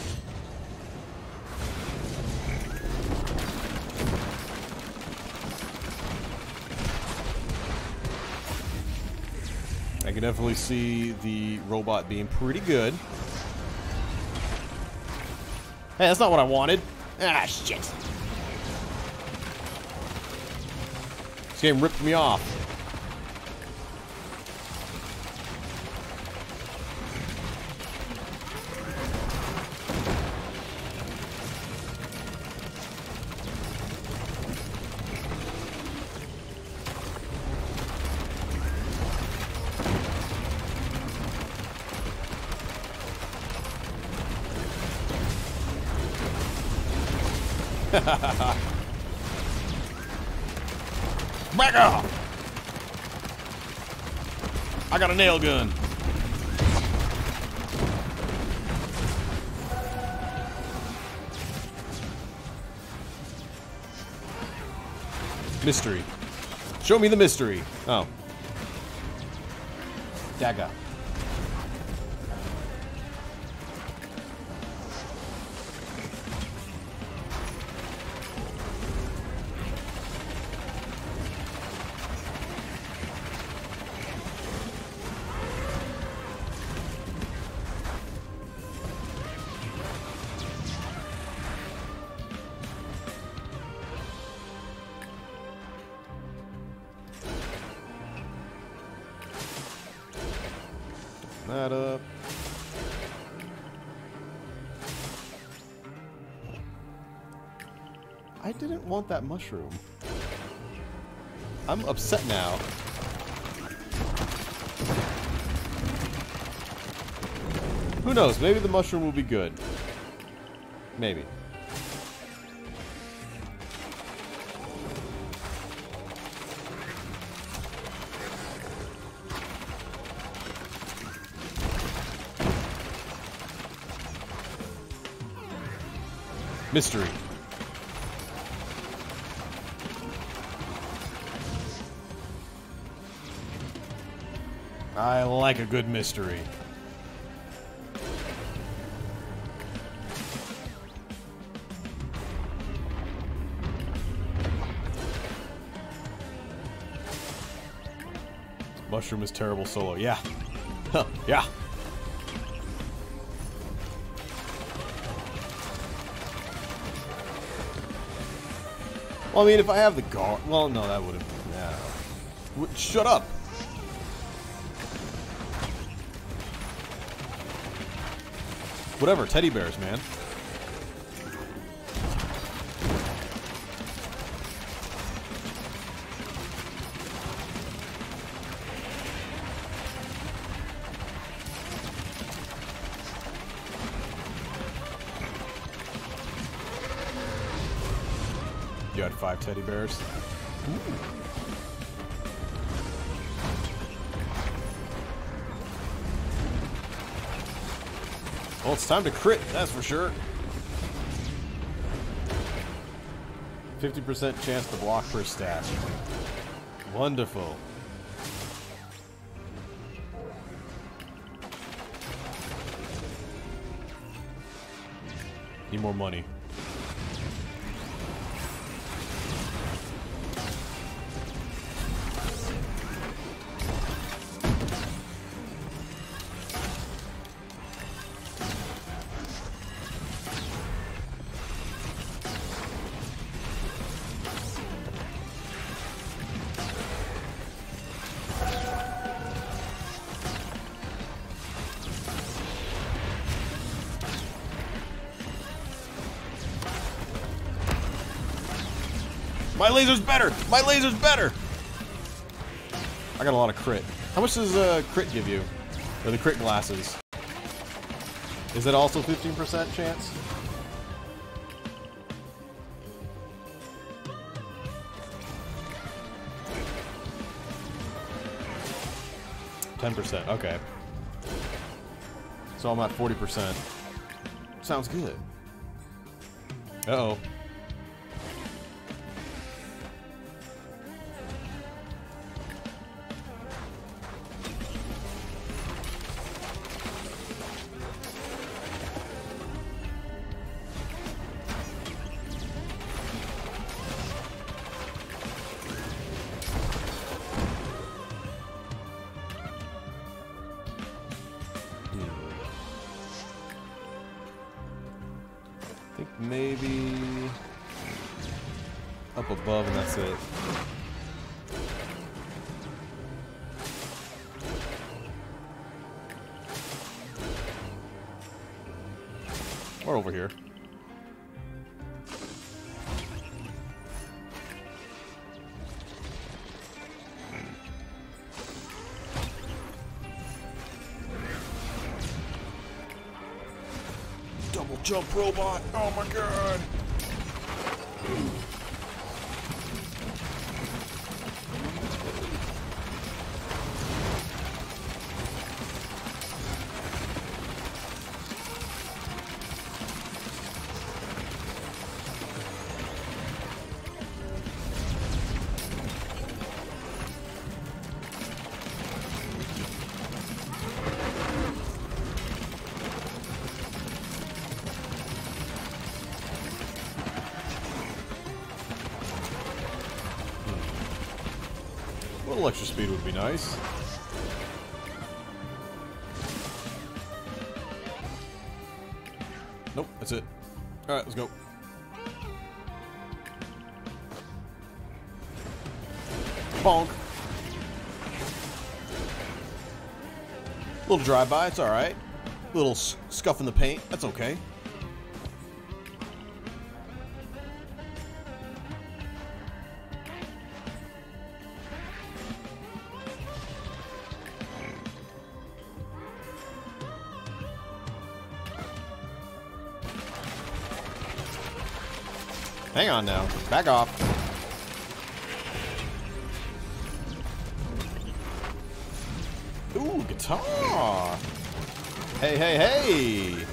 I can definitely see the robot being pretty good. Hey, that's not what I wanted. Ah, shit. This game ripped me off. Back off! I got a nail gun. Mystery. Show me the mystery. Oh. Dagger. That up. I didn't want that mushroom. I'm upset now. Who knows? Maybe the mushroom will be good. Maybe. Mystery. I like a good mystery. Mushroom is terrible solo. Yeah. Huh. Yeah. Well, I mean, if I have the guard... Well, no, that would have... Yeah. W shut up! Whatever, teddy bears, man. You had five teddy bears. Ooh. Well, it's time to crit, that's for sure. fifty percent chance to block per stat. Wonderful. Need more money. My laser's better! My laser's better! I got a lot of crit. How much does uh, crit give you? Or the crit glasses? Is it also fifteen percent chance? ten percent, okay. So I'm at forty percent. Sounds good. Uh-oh. I think maybe up above and that's it. Or over here. Double jump robot. Oh my god. A little extra speed would be nice. Nope, that's it. Alright, let's go. Bonk. Little drive-by, it's alright. Little scuff in the paint, that's okay. Hang on now. Back off. Ooh, guitar. Hey, hey, hey.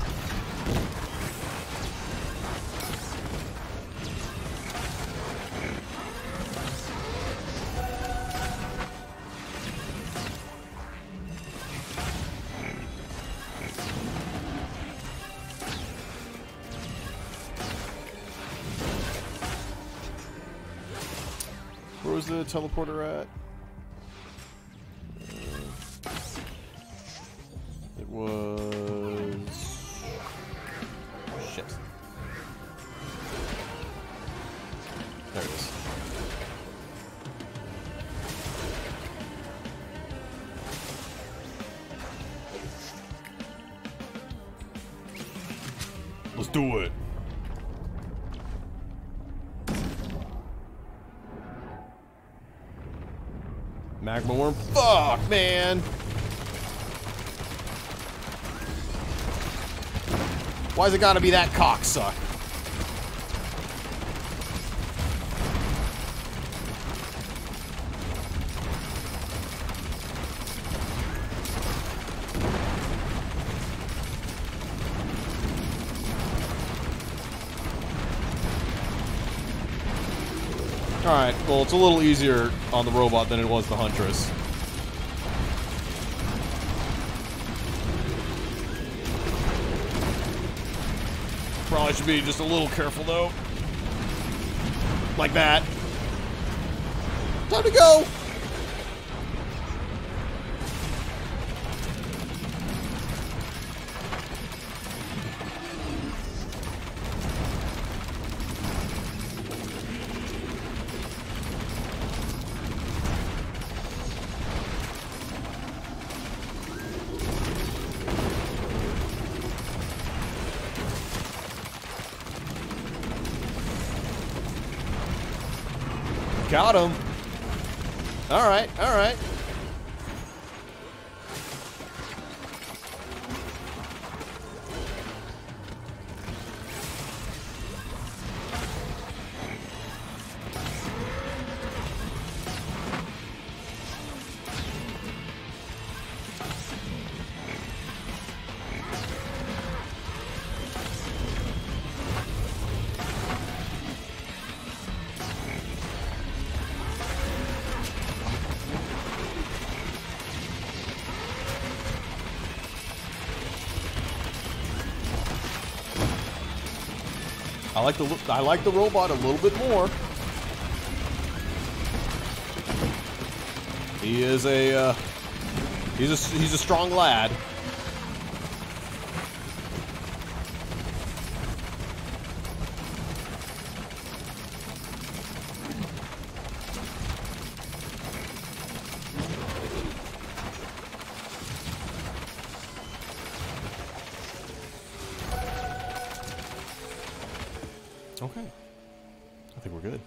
Where was the teleporter at? It was... Shit. There it is. Let's do it. Magma worm. Fuck, man. Why's it gotta be that cocksuck? Alright, well, it's a little easier on the robot than it was the Huntress. Probably should be just a little careful, though. Like that. Time to go! Got him. All right, all right. I like the I like the robot a little bit more. He is a uh, he's a he's a strong lad. Okay. I think we're good.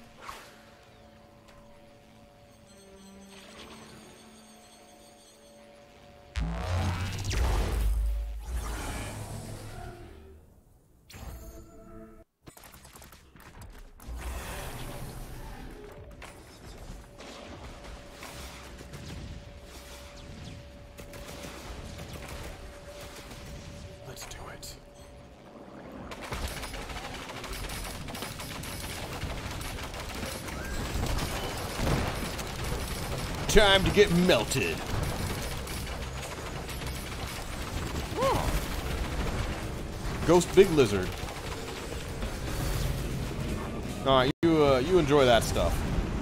Time to get melted. Ghost Big Lizard. Alright, you, uh, you enjoy that stuff.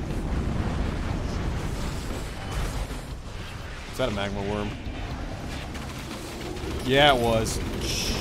Is that a magma worm? Yeah, it was. Shit.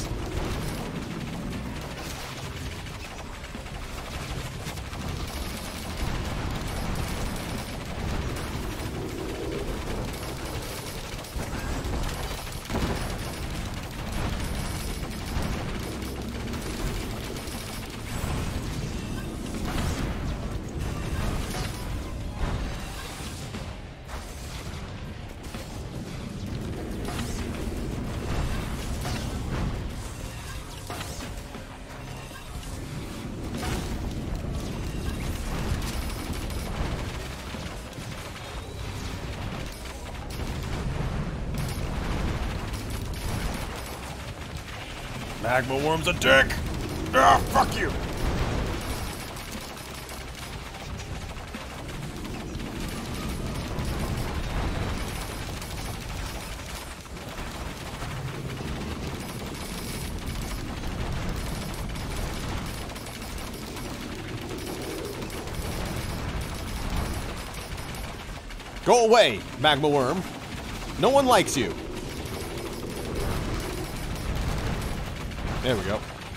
Magma worm's a dick! Ah, fuck you! Go away, magma worm. No one likes you. There we go.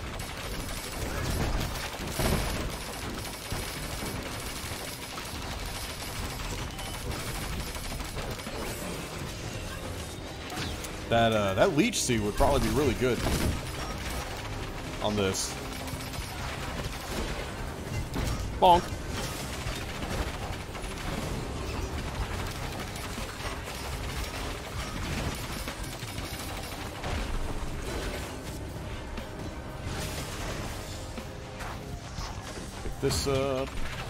That uh, that leech seed would probably be really good on this. Bonk. This up.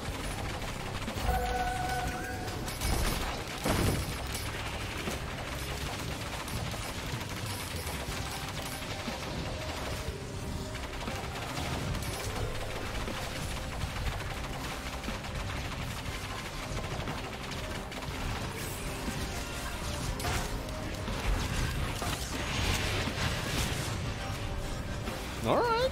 All right.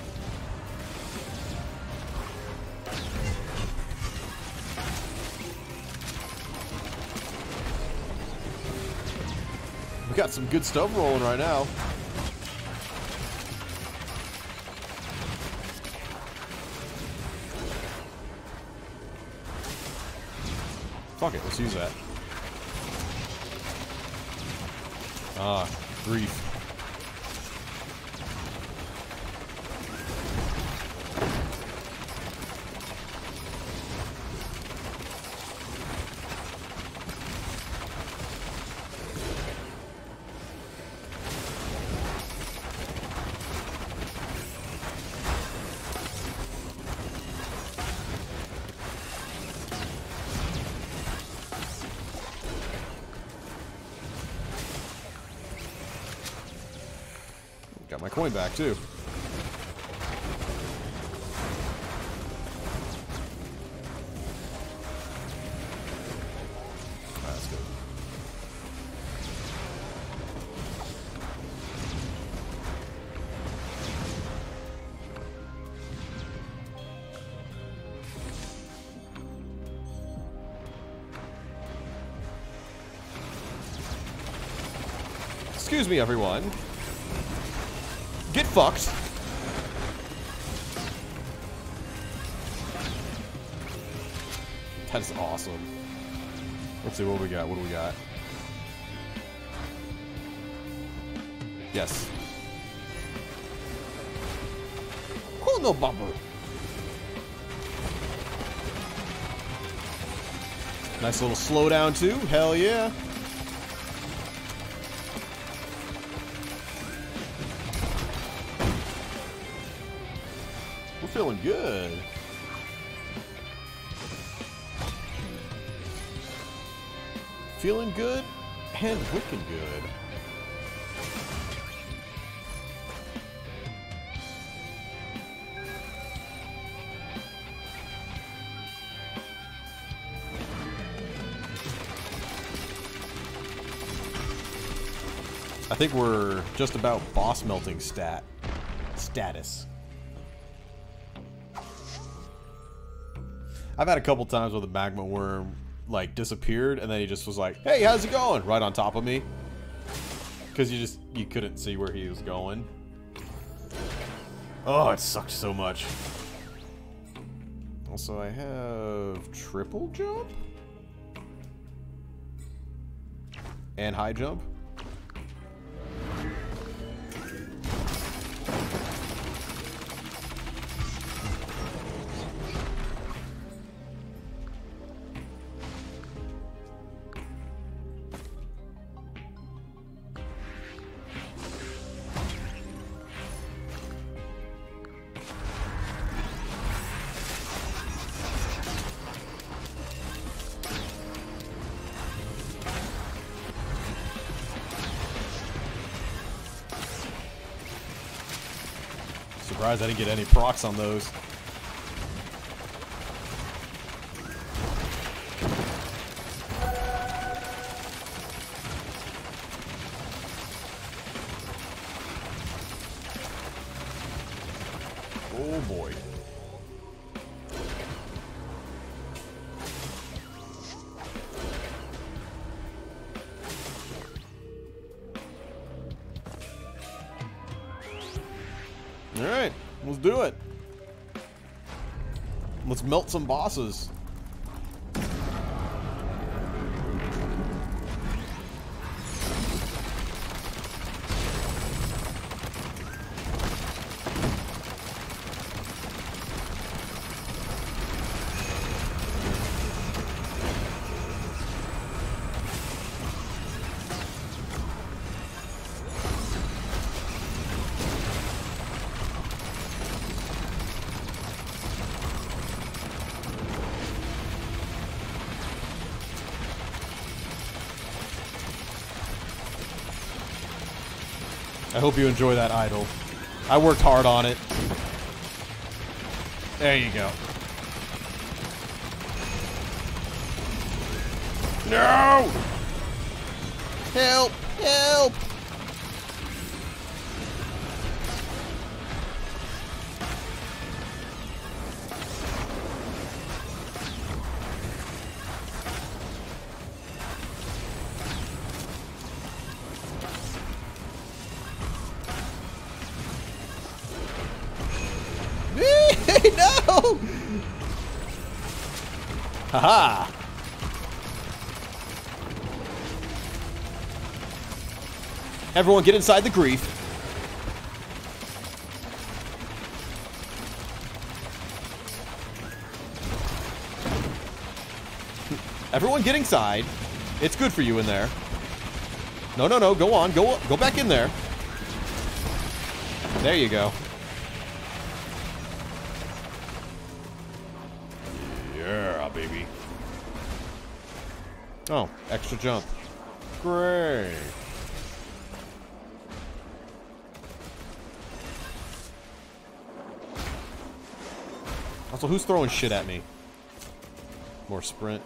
We got some good stuff rolling right now. Fuck it, let's use that. Ah, grief. Got my coin back, too. That's good. Excuse me, everyone. Get fucked. That's awesome. Let's see what we got. What do we got? Yes. Oh no, bumper. Nice little slowdown too. Hell yeah. We're feeling good. Feeling good and wicked good. I think we're just about boss melting stat status. I've had a couple times where the magma worm like disappeared and then he just was like, "Hey, how's it going?" right on top of me. Because you just you couldn't see where he was going. Oh, it sucked so much. Also, I have triple jump and high jump. Surprised I didn't get any procs on those. Oh boy. Alright, let's do it. Let's melt some bosses. I hope you enjoy that idol. I worked hard on it. There you go. No! Help! Help! No! Haha! Everyone get inside the grief. Everyone get inside. It's good for you in there. No, no, no. Go on. Go, go back in there. There you go. Yeah, baby. Oh, extra jump. Great. Also, who's throwing shit at me? More sprint?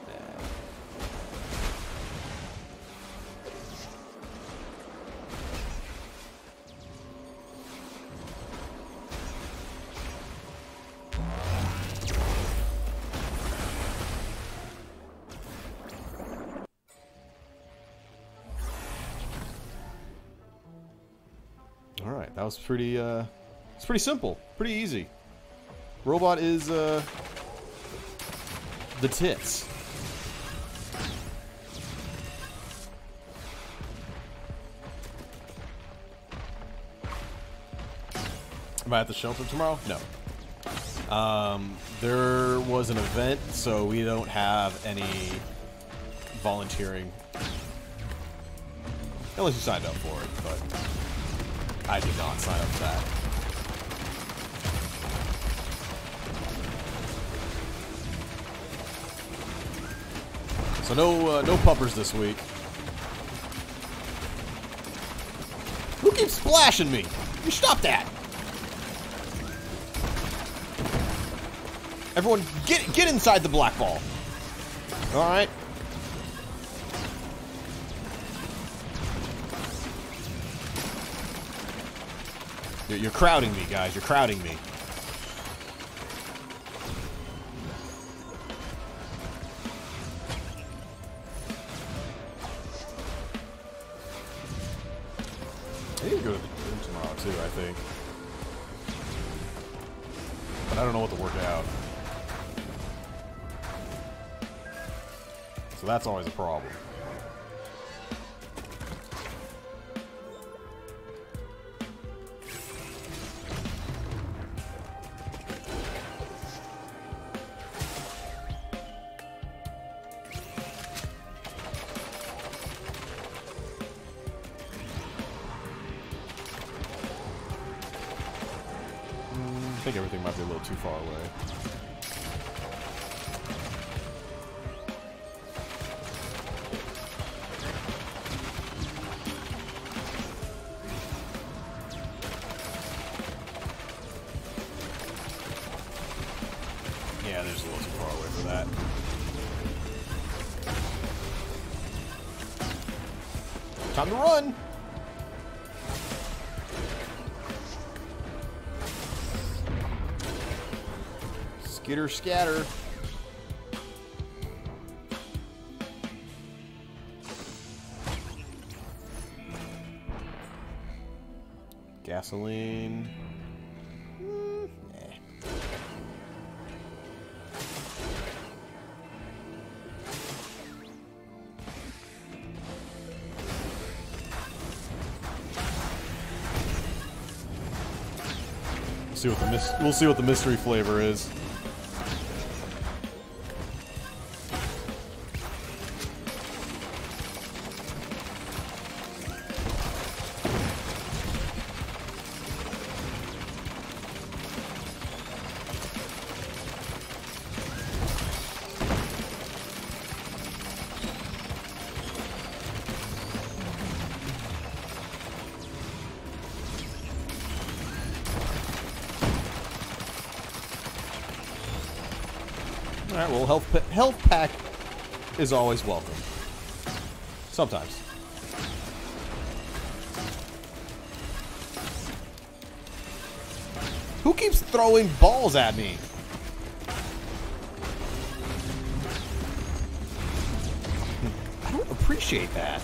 Alright, that was pretty, uh... it's pretty simple. Pretty easy. Robot is, uh... the tits. Am I at the shelter tomorrow? No. Um, there was an event, so we don't have any volunteering. Unless you signed up for it, but I did not sign up for that. So no, uh, no puppers this week. Who keeps splashing me? You stop that! Everyone, get get inside the black ball. All right. You're, you're crowding me, guys. You're crowding me. I need to go to the gym tomorrow, too, I think. But I don't know what to work out. So that's always a problem. I think everything might be a little too far away. Yeah, there's a little too far away for that. Time to run! Skitter scatter. Gasoline. Mm, eh. See what the mis we'll see what the mystery flavor is. Alright, well, health, pa health pack is always welcome. Sometimes. Who keeps throwing balls at me? I don't appreciate that.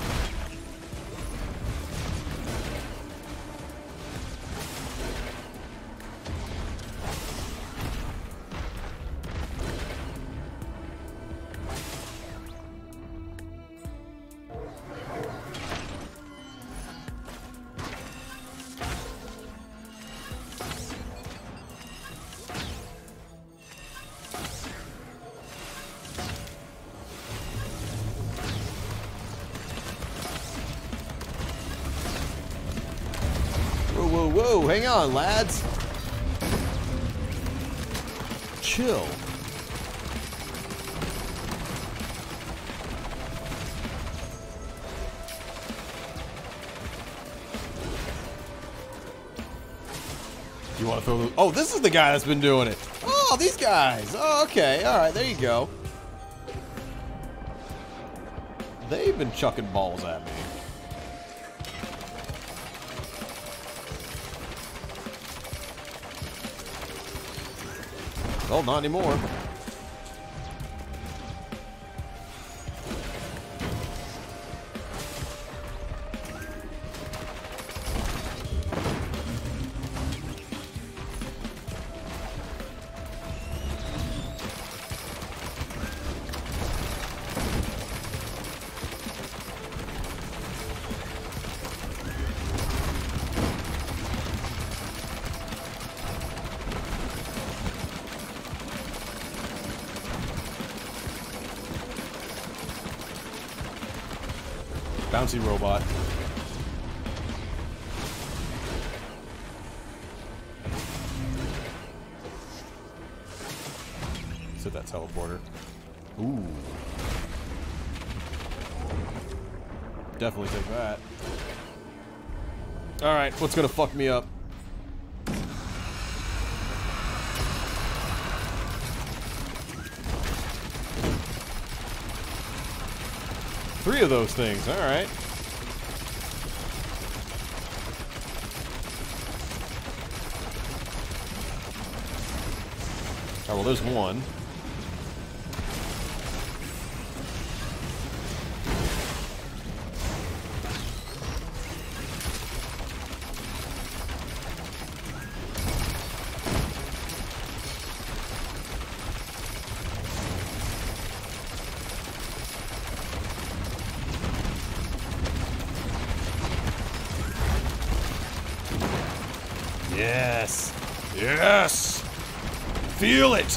Whoa, whoa, whoa, hang on, lads. Chill. You want to throw the... Oh, this is the guy that's been doing it. Oh, these guys. Oh, okay. All right, there you go. They've been chucking balls at me. Well, not anymore. Bouncy robot. Sit that teleporter. Ooh. Definitely take that. Alright, what's gonna fuck me up? Three of those things, alright. Oh, well, there's one. Yes! Yes! Feel it!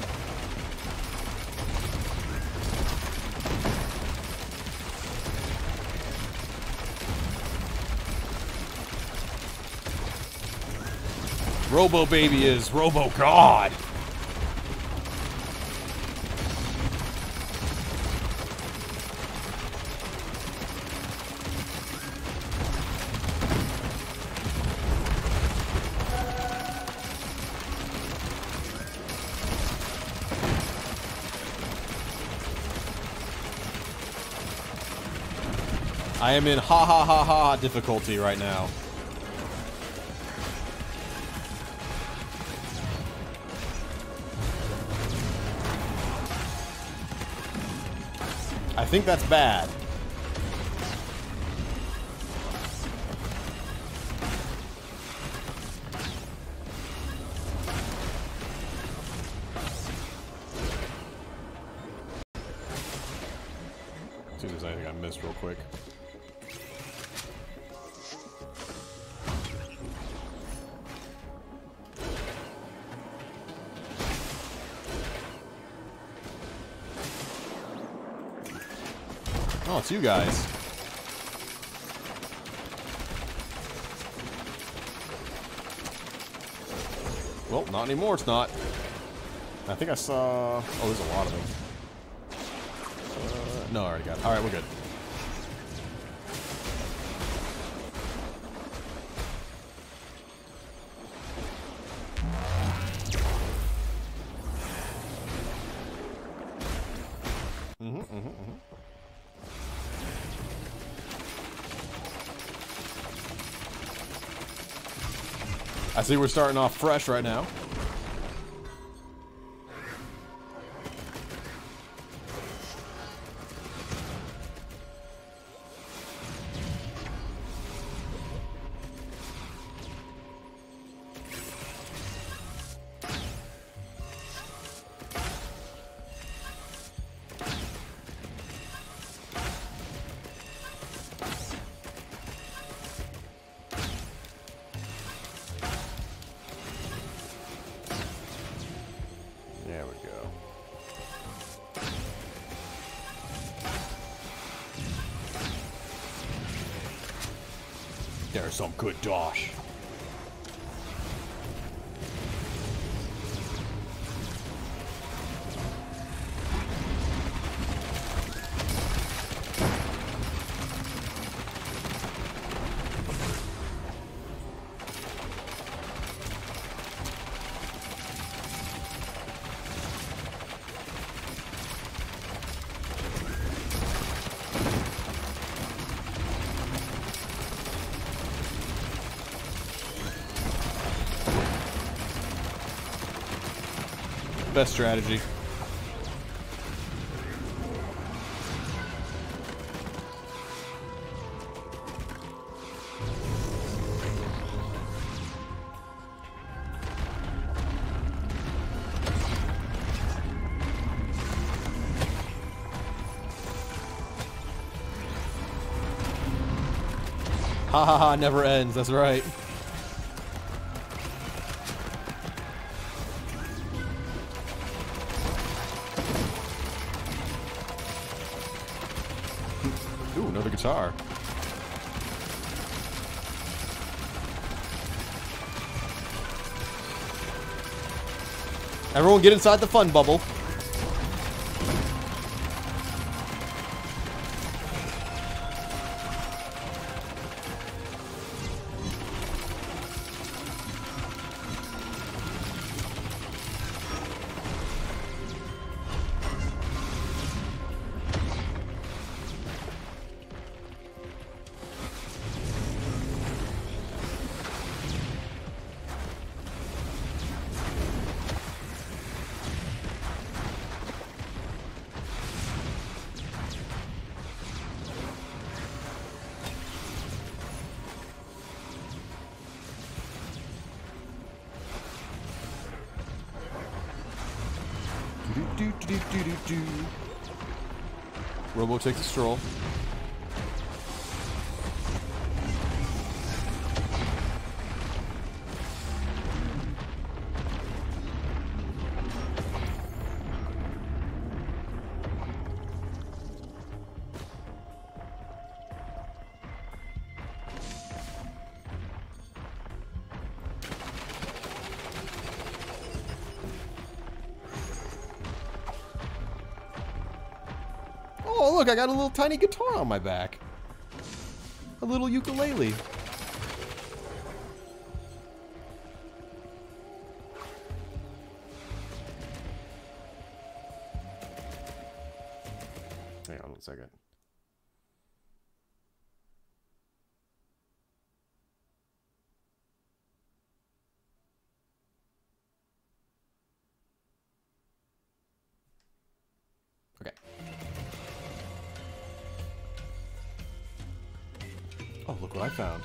Robo Baby is Robo God! I am in ha ha ha ha difficulty right now. I think that's bad. See if there's anything I missed real quick. Oh, it's you guys. Well, not anymore, it's not. I think I saw... Oh, there's a lot of them. Uh, no, I already got it. Alright, we're good. Mm-hmm, mm-hmm, mm-hmm. I see we're starting off fresh right now. There we go. There's some good dosh. Best strategy. Ha ha ha, never ends, that's right. Ooh, another guitar. Everyone get inside the fun bubble. Do, do, do, do, do, do. Robo takes a stroll. Oh, look, I got a little tiny guitar on my back. A little ukulele. Hang on one second. Okay. Oh, look what I found.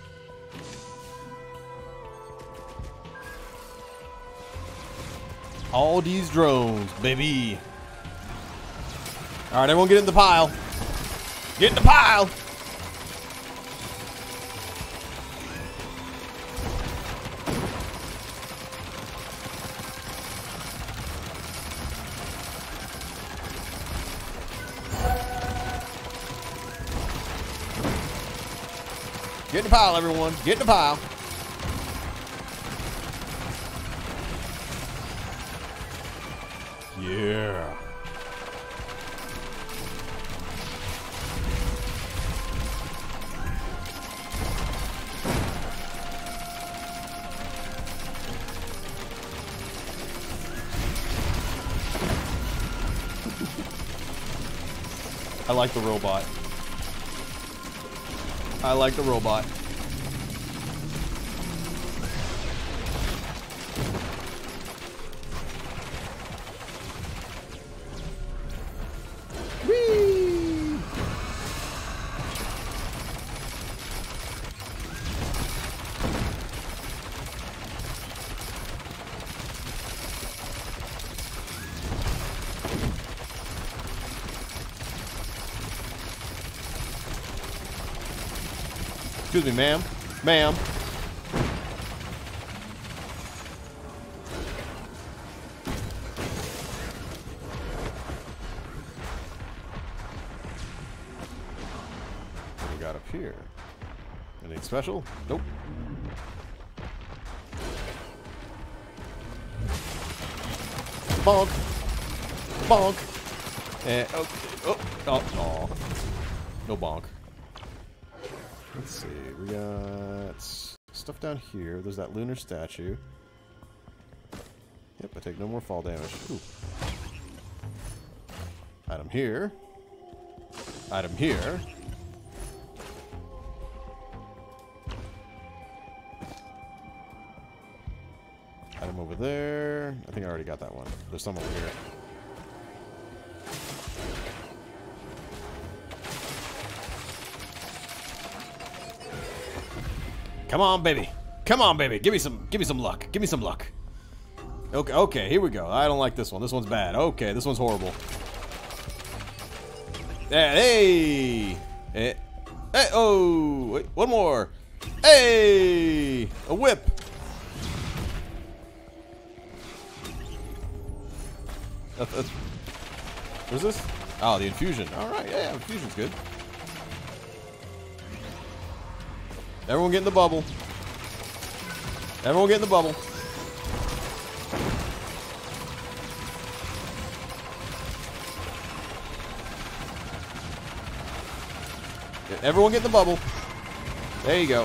All these drones, baby. All right, everyone get in the pile. Get in the pile. Get in the pile, everyone. Get in the pile. Yeah. I like the robot. I like the robot. Whee! Excuse me, ma'am. Ma'am. What do we got up here? Anything special? Nope. Bonk. Bonk. And, okay. Oh, oh, oh. No bonk. Let's see, we got stuff down here. There's that lunar statue. Yep, I take no more fall damage. Ooh. Item here. Item here. Item over there. I think I already got that one. There's some over here. Come on, baby. Come on, baby. Give me some give me some luck. Give me some luck. Okay, okay, here we go. I don't like this one. This one's bad. Okay, this one's horrible. Hey! Hey! Hey! Oh! Wait, one more. Hey! A whip. That's, that's, what's this? Oh, the infusion. Alright, yeah, yeah, infusion's good. Everyone get in the bubble. Everyone get in the bubble. Everyone get in the bubble. There you go.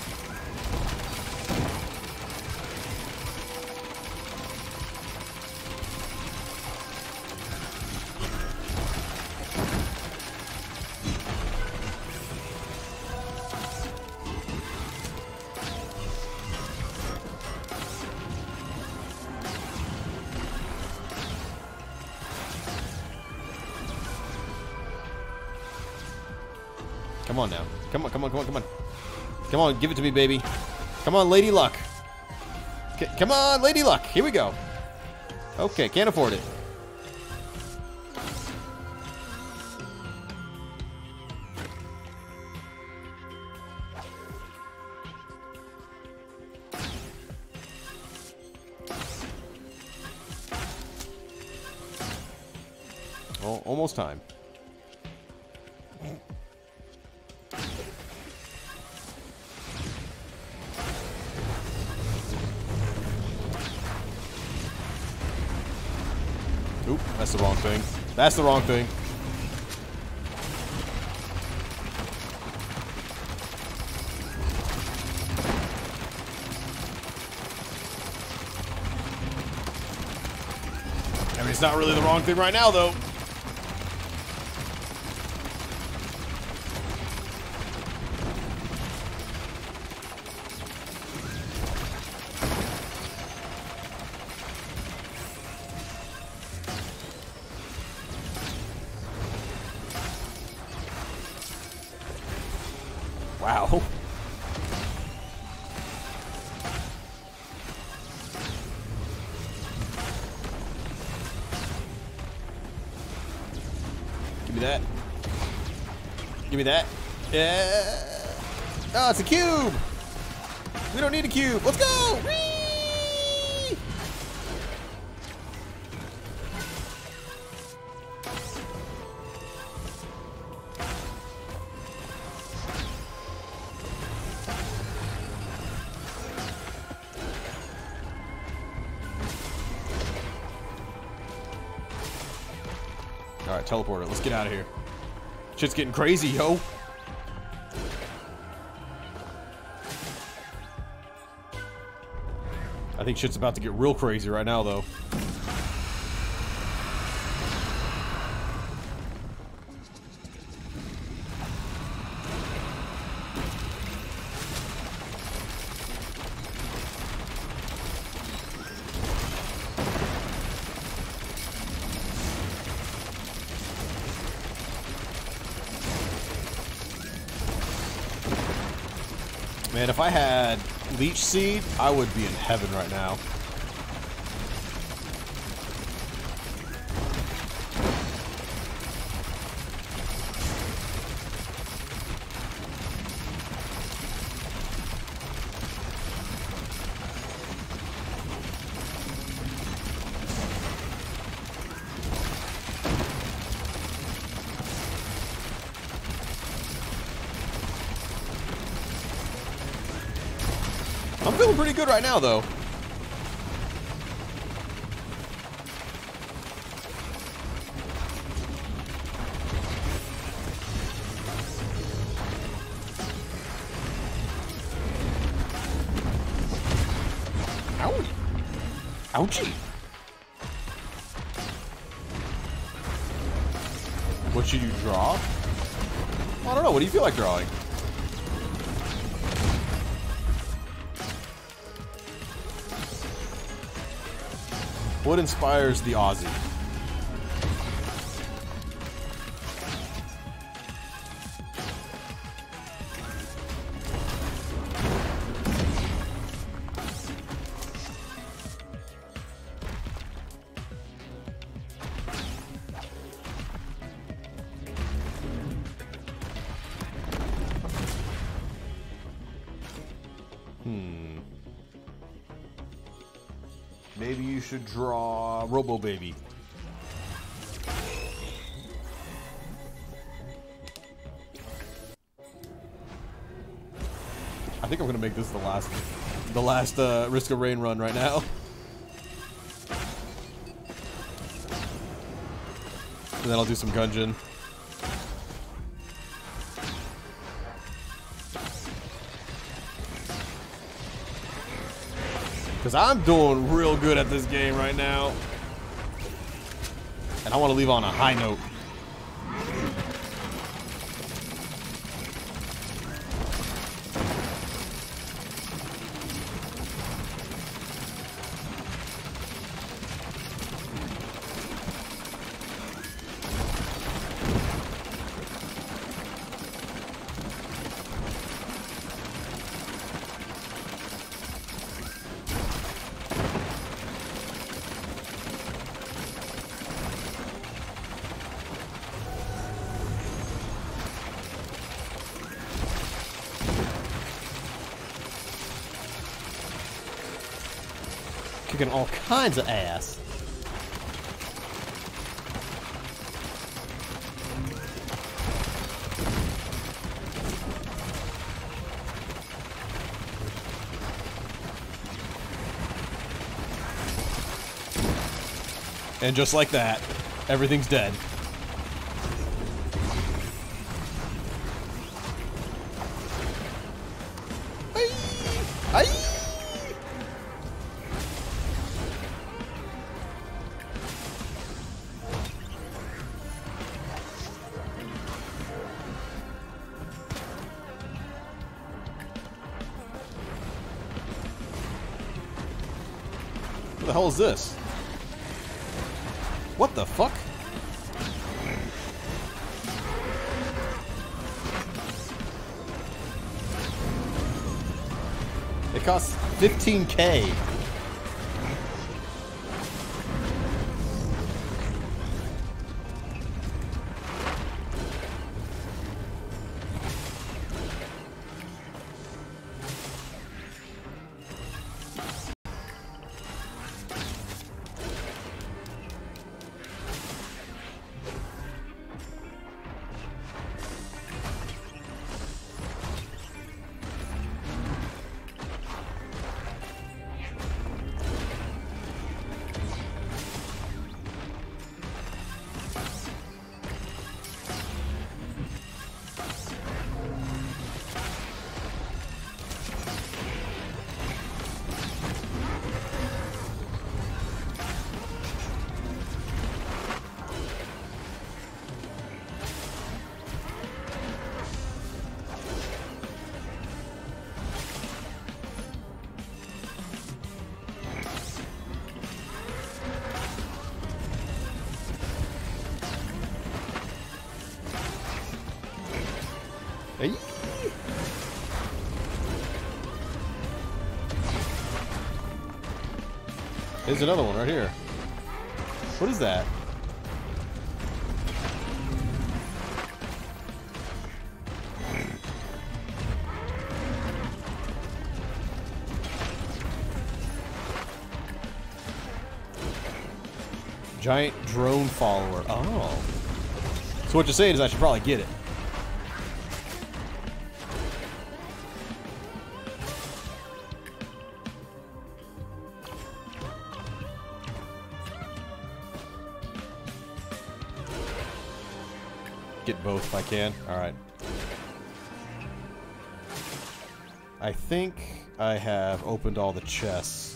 Come on now. Come on, come on, come on, come on. Come on, give it to me, baby. Come on, Lady Luck. C come on, Lady Luck. Here we go. Okay, can't afford it. Well, almost time. Oop, that's the wrong thing. That's the wrong thing. I mean, it's not really the wrong thing right now, though. Wow. Give me that. Give me that. Yeah. Oh, it's a cube. We don't need a cube. Let's go. Whee! Alright, teleporter. Let's get out of here. Shit's getting crazy, yo. I think shit's about to get real crazy right now, though. Man, if I had Leech Seed, I would be in heaven right now. I'm feeling pretty good right now, though. Ow. Ouchie. What should you draw? I don't know. What do you feel like drawing? What inspires the Aussie? Hmm. Maybe you should draw Robo Baby. I think I'm gonna make this the last, the last uh, Risk of Rain run right now. And then I'll do some Gungeon. Because I'm doing real good at this game right now. And I want to leave on a high note. Kicking all kinds of ass. And just like that, everything's dead. Aye! Aye! What the hell is this? What the fuck? It costs fifteen K. Hey. There's another one right here. What is that? Giant drone follower. Oh. So what you're saying is I should probably get it. Get both if I can. Alright. I think I have opened all the chests.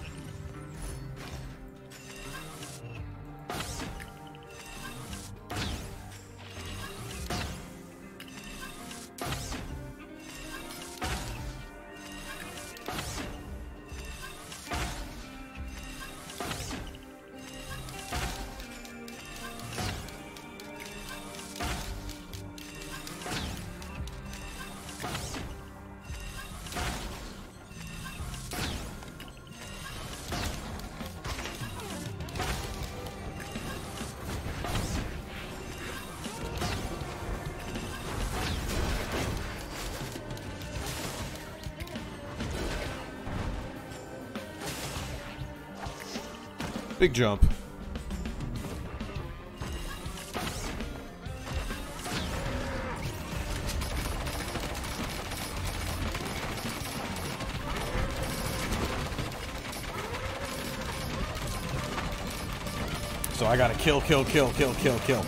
Big jump. So I gotta kill, kill, kill, kill, kill, kill.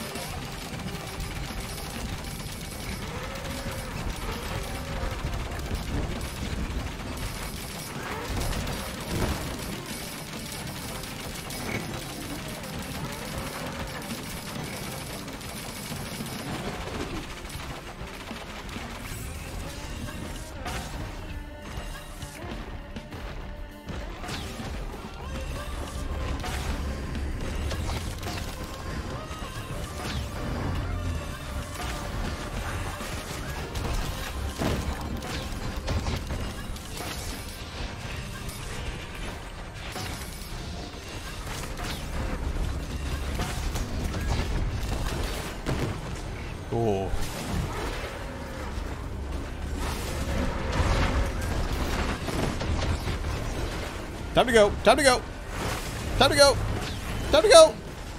Oh. Time to go. Time to go. Time to go. Time to go.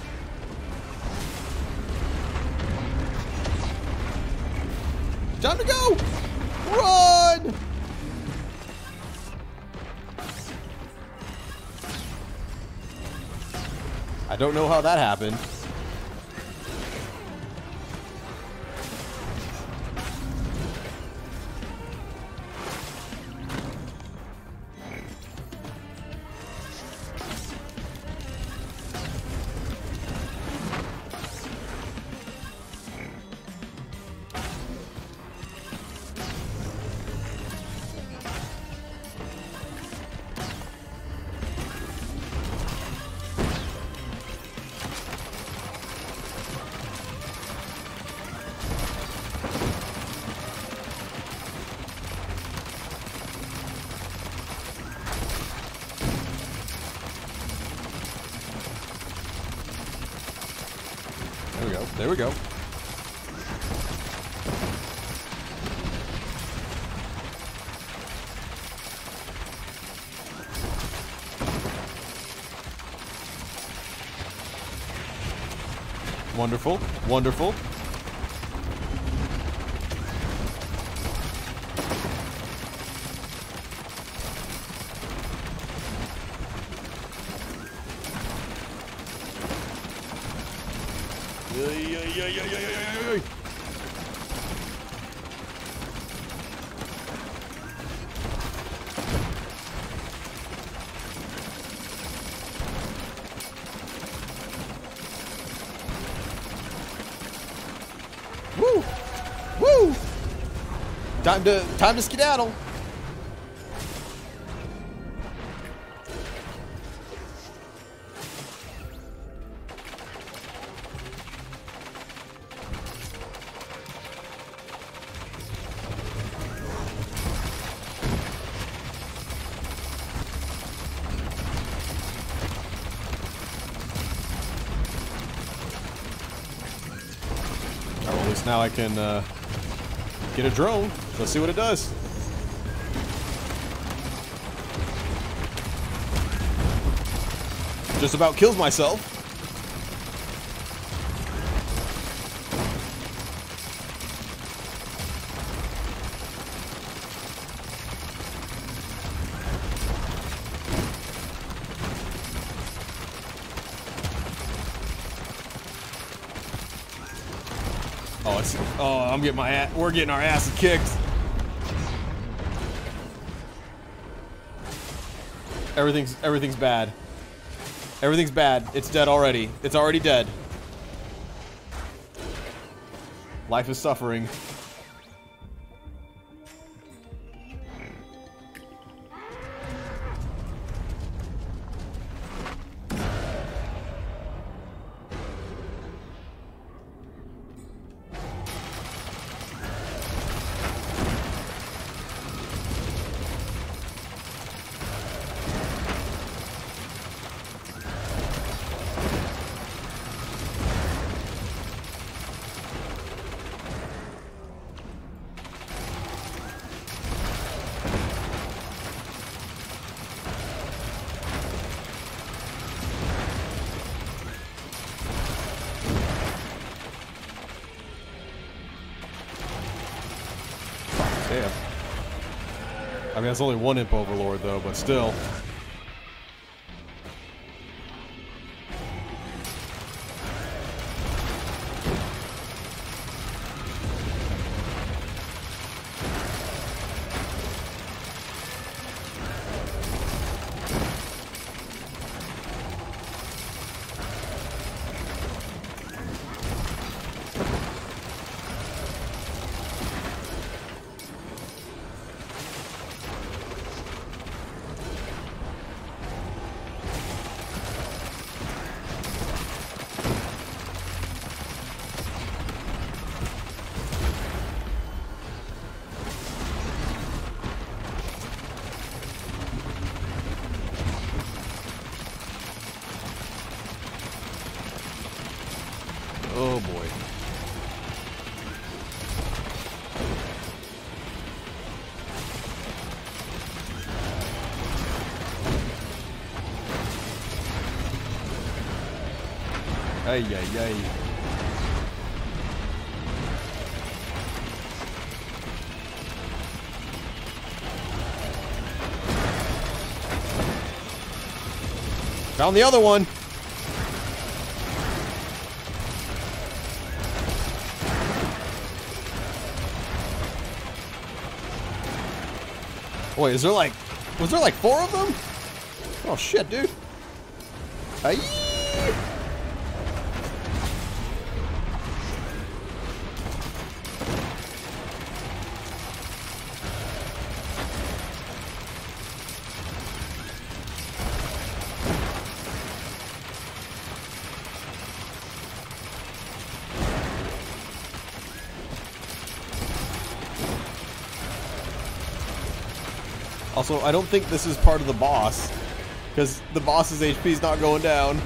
Time to go. Run. I don't know how that happened. There we go. There we go. Wonderful. Wonderful. Woo! Woo! Time to time to skedaddle. At least now I can uh, get a drone. Let's see what it does. Just about kills myself. Oh, it's, oh, I'm getting my ass, we're getting our asses kicked. Everything's, everything's bad. Everything's bad. It's dead already. It's already dead. Life is suffering. Damn. I mean, that's only one imp overlord, though, but still. Oh boy. Ay, ay, ay. Found the other one. Wait, is there like... Was there like four of them? Oh shit, dude. Aye. Also, I don't think this is part of the boss, because the boss's H P is not going down.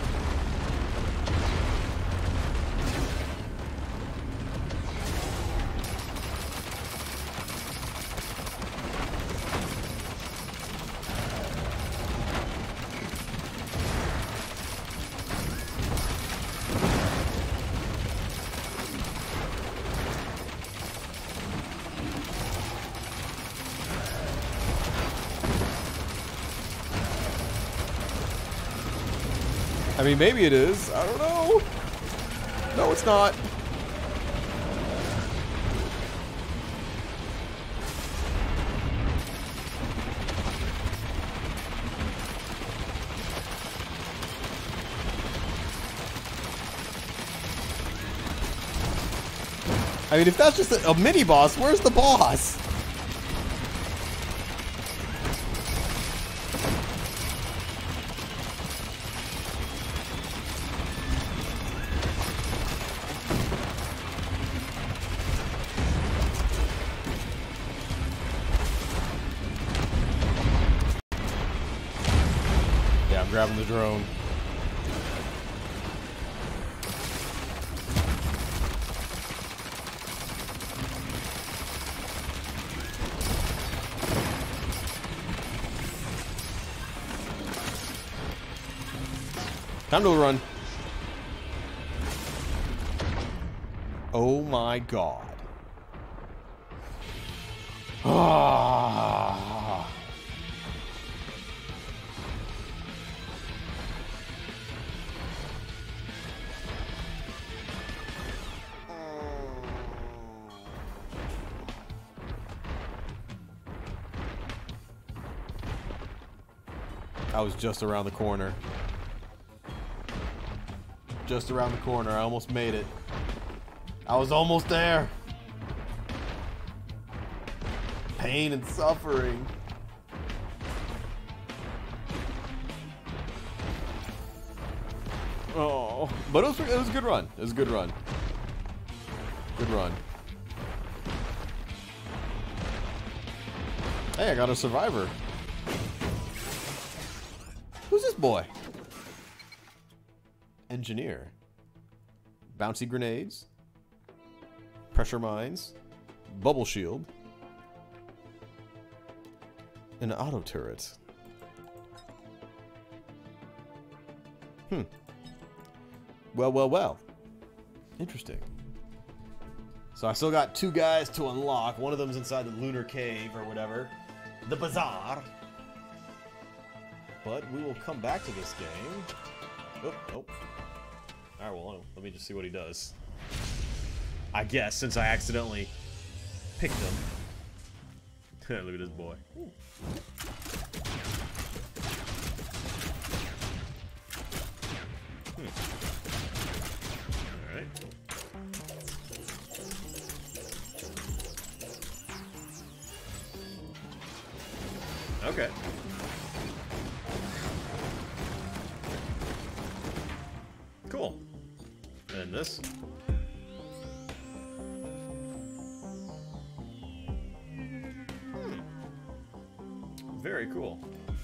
I mean, maybe it is. I don't know. No, it's not. I mean, if that's just a, a mini boss, where's the boss? Grabbing the drone. Time to run. Oh my god. Ah. I was just around the corner. Just around the corner. I almost made it. I was almost there. Pain and suffering. Oh, but it was, it was a good run. It was a good run. Good run. Hey, I got a survivor. Who's this boy? Engineer. Bouncy grenades. Pressure mines. Bubble shield. An auto turret. Hmm. Well, well, well. Interesting. So I still got two guys to unlock. One of them's inside the lunar cave or whatever. The bazaar. But we will come back to this game. Oh, nope. Alright, well, let me just see what he does. I guess, since I accidentally picked him. Look at this boy. Ooh. Hmm. Alright. Okay. Cool. And this. Hmm. Very cool.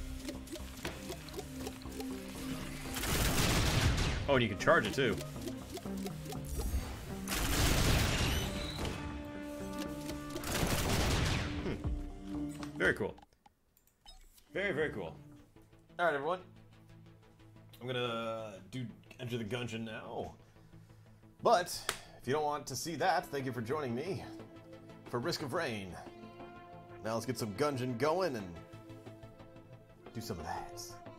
Oh, and you can charge it too. Hmm. Very cool. Very, very cool. Alright, everyone. I'm gonna do Enter the Gungeon now. But, if you don't want to see that, thank you for joining me for Risk of Rain. Now let's get some Gungeon going and do some of that.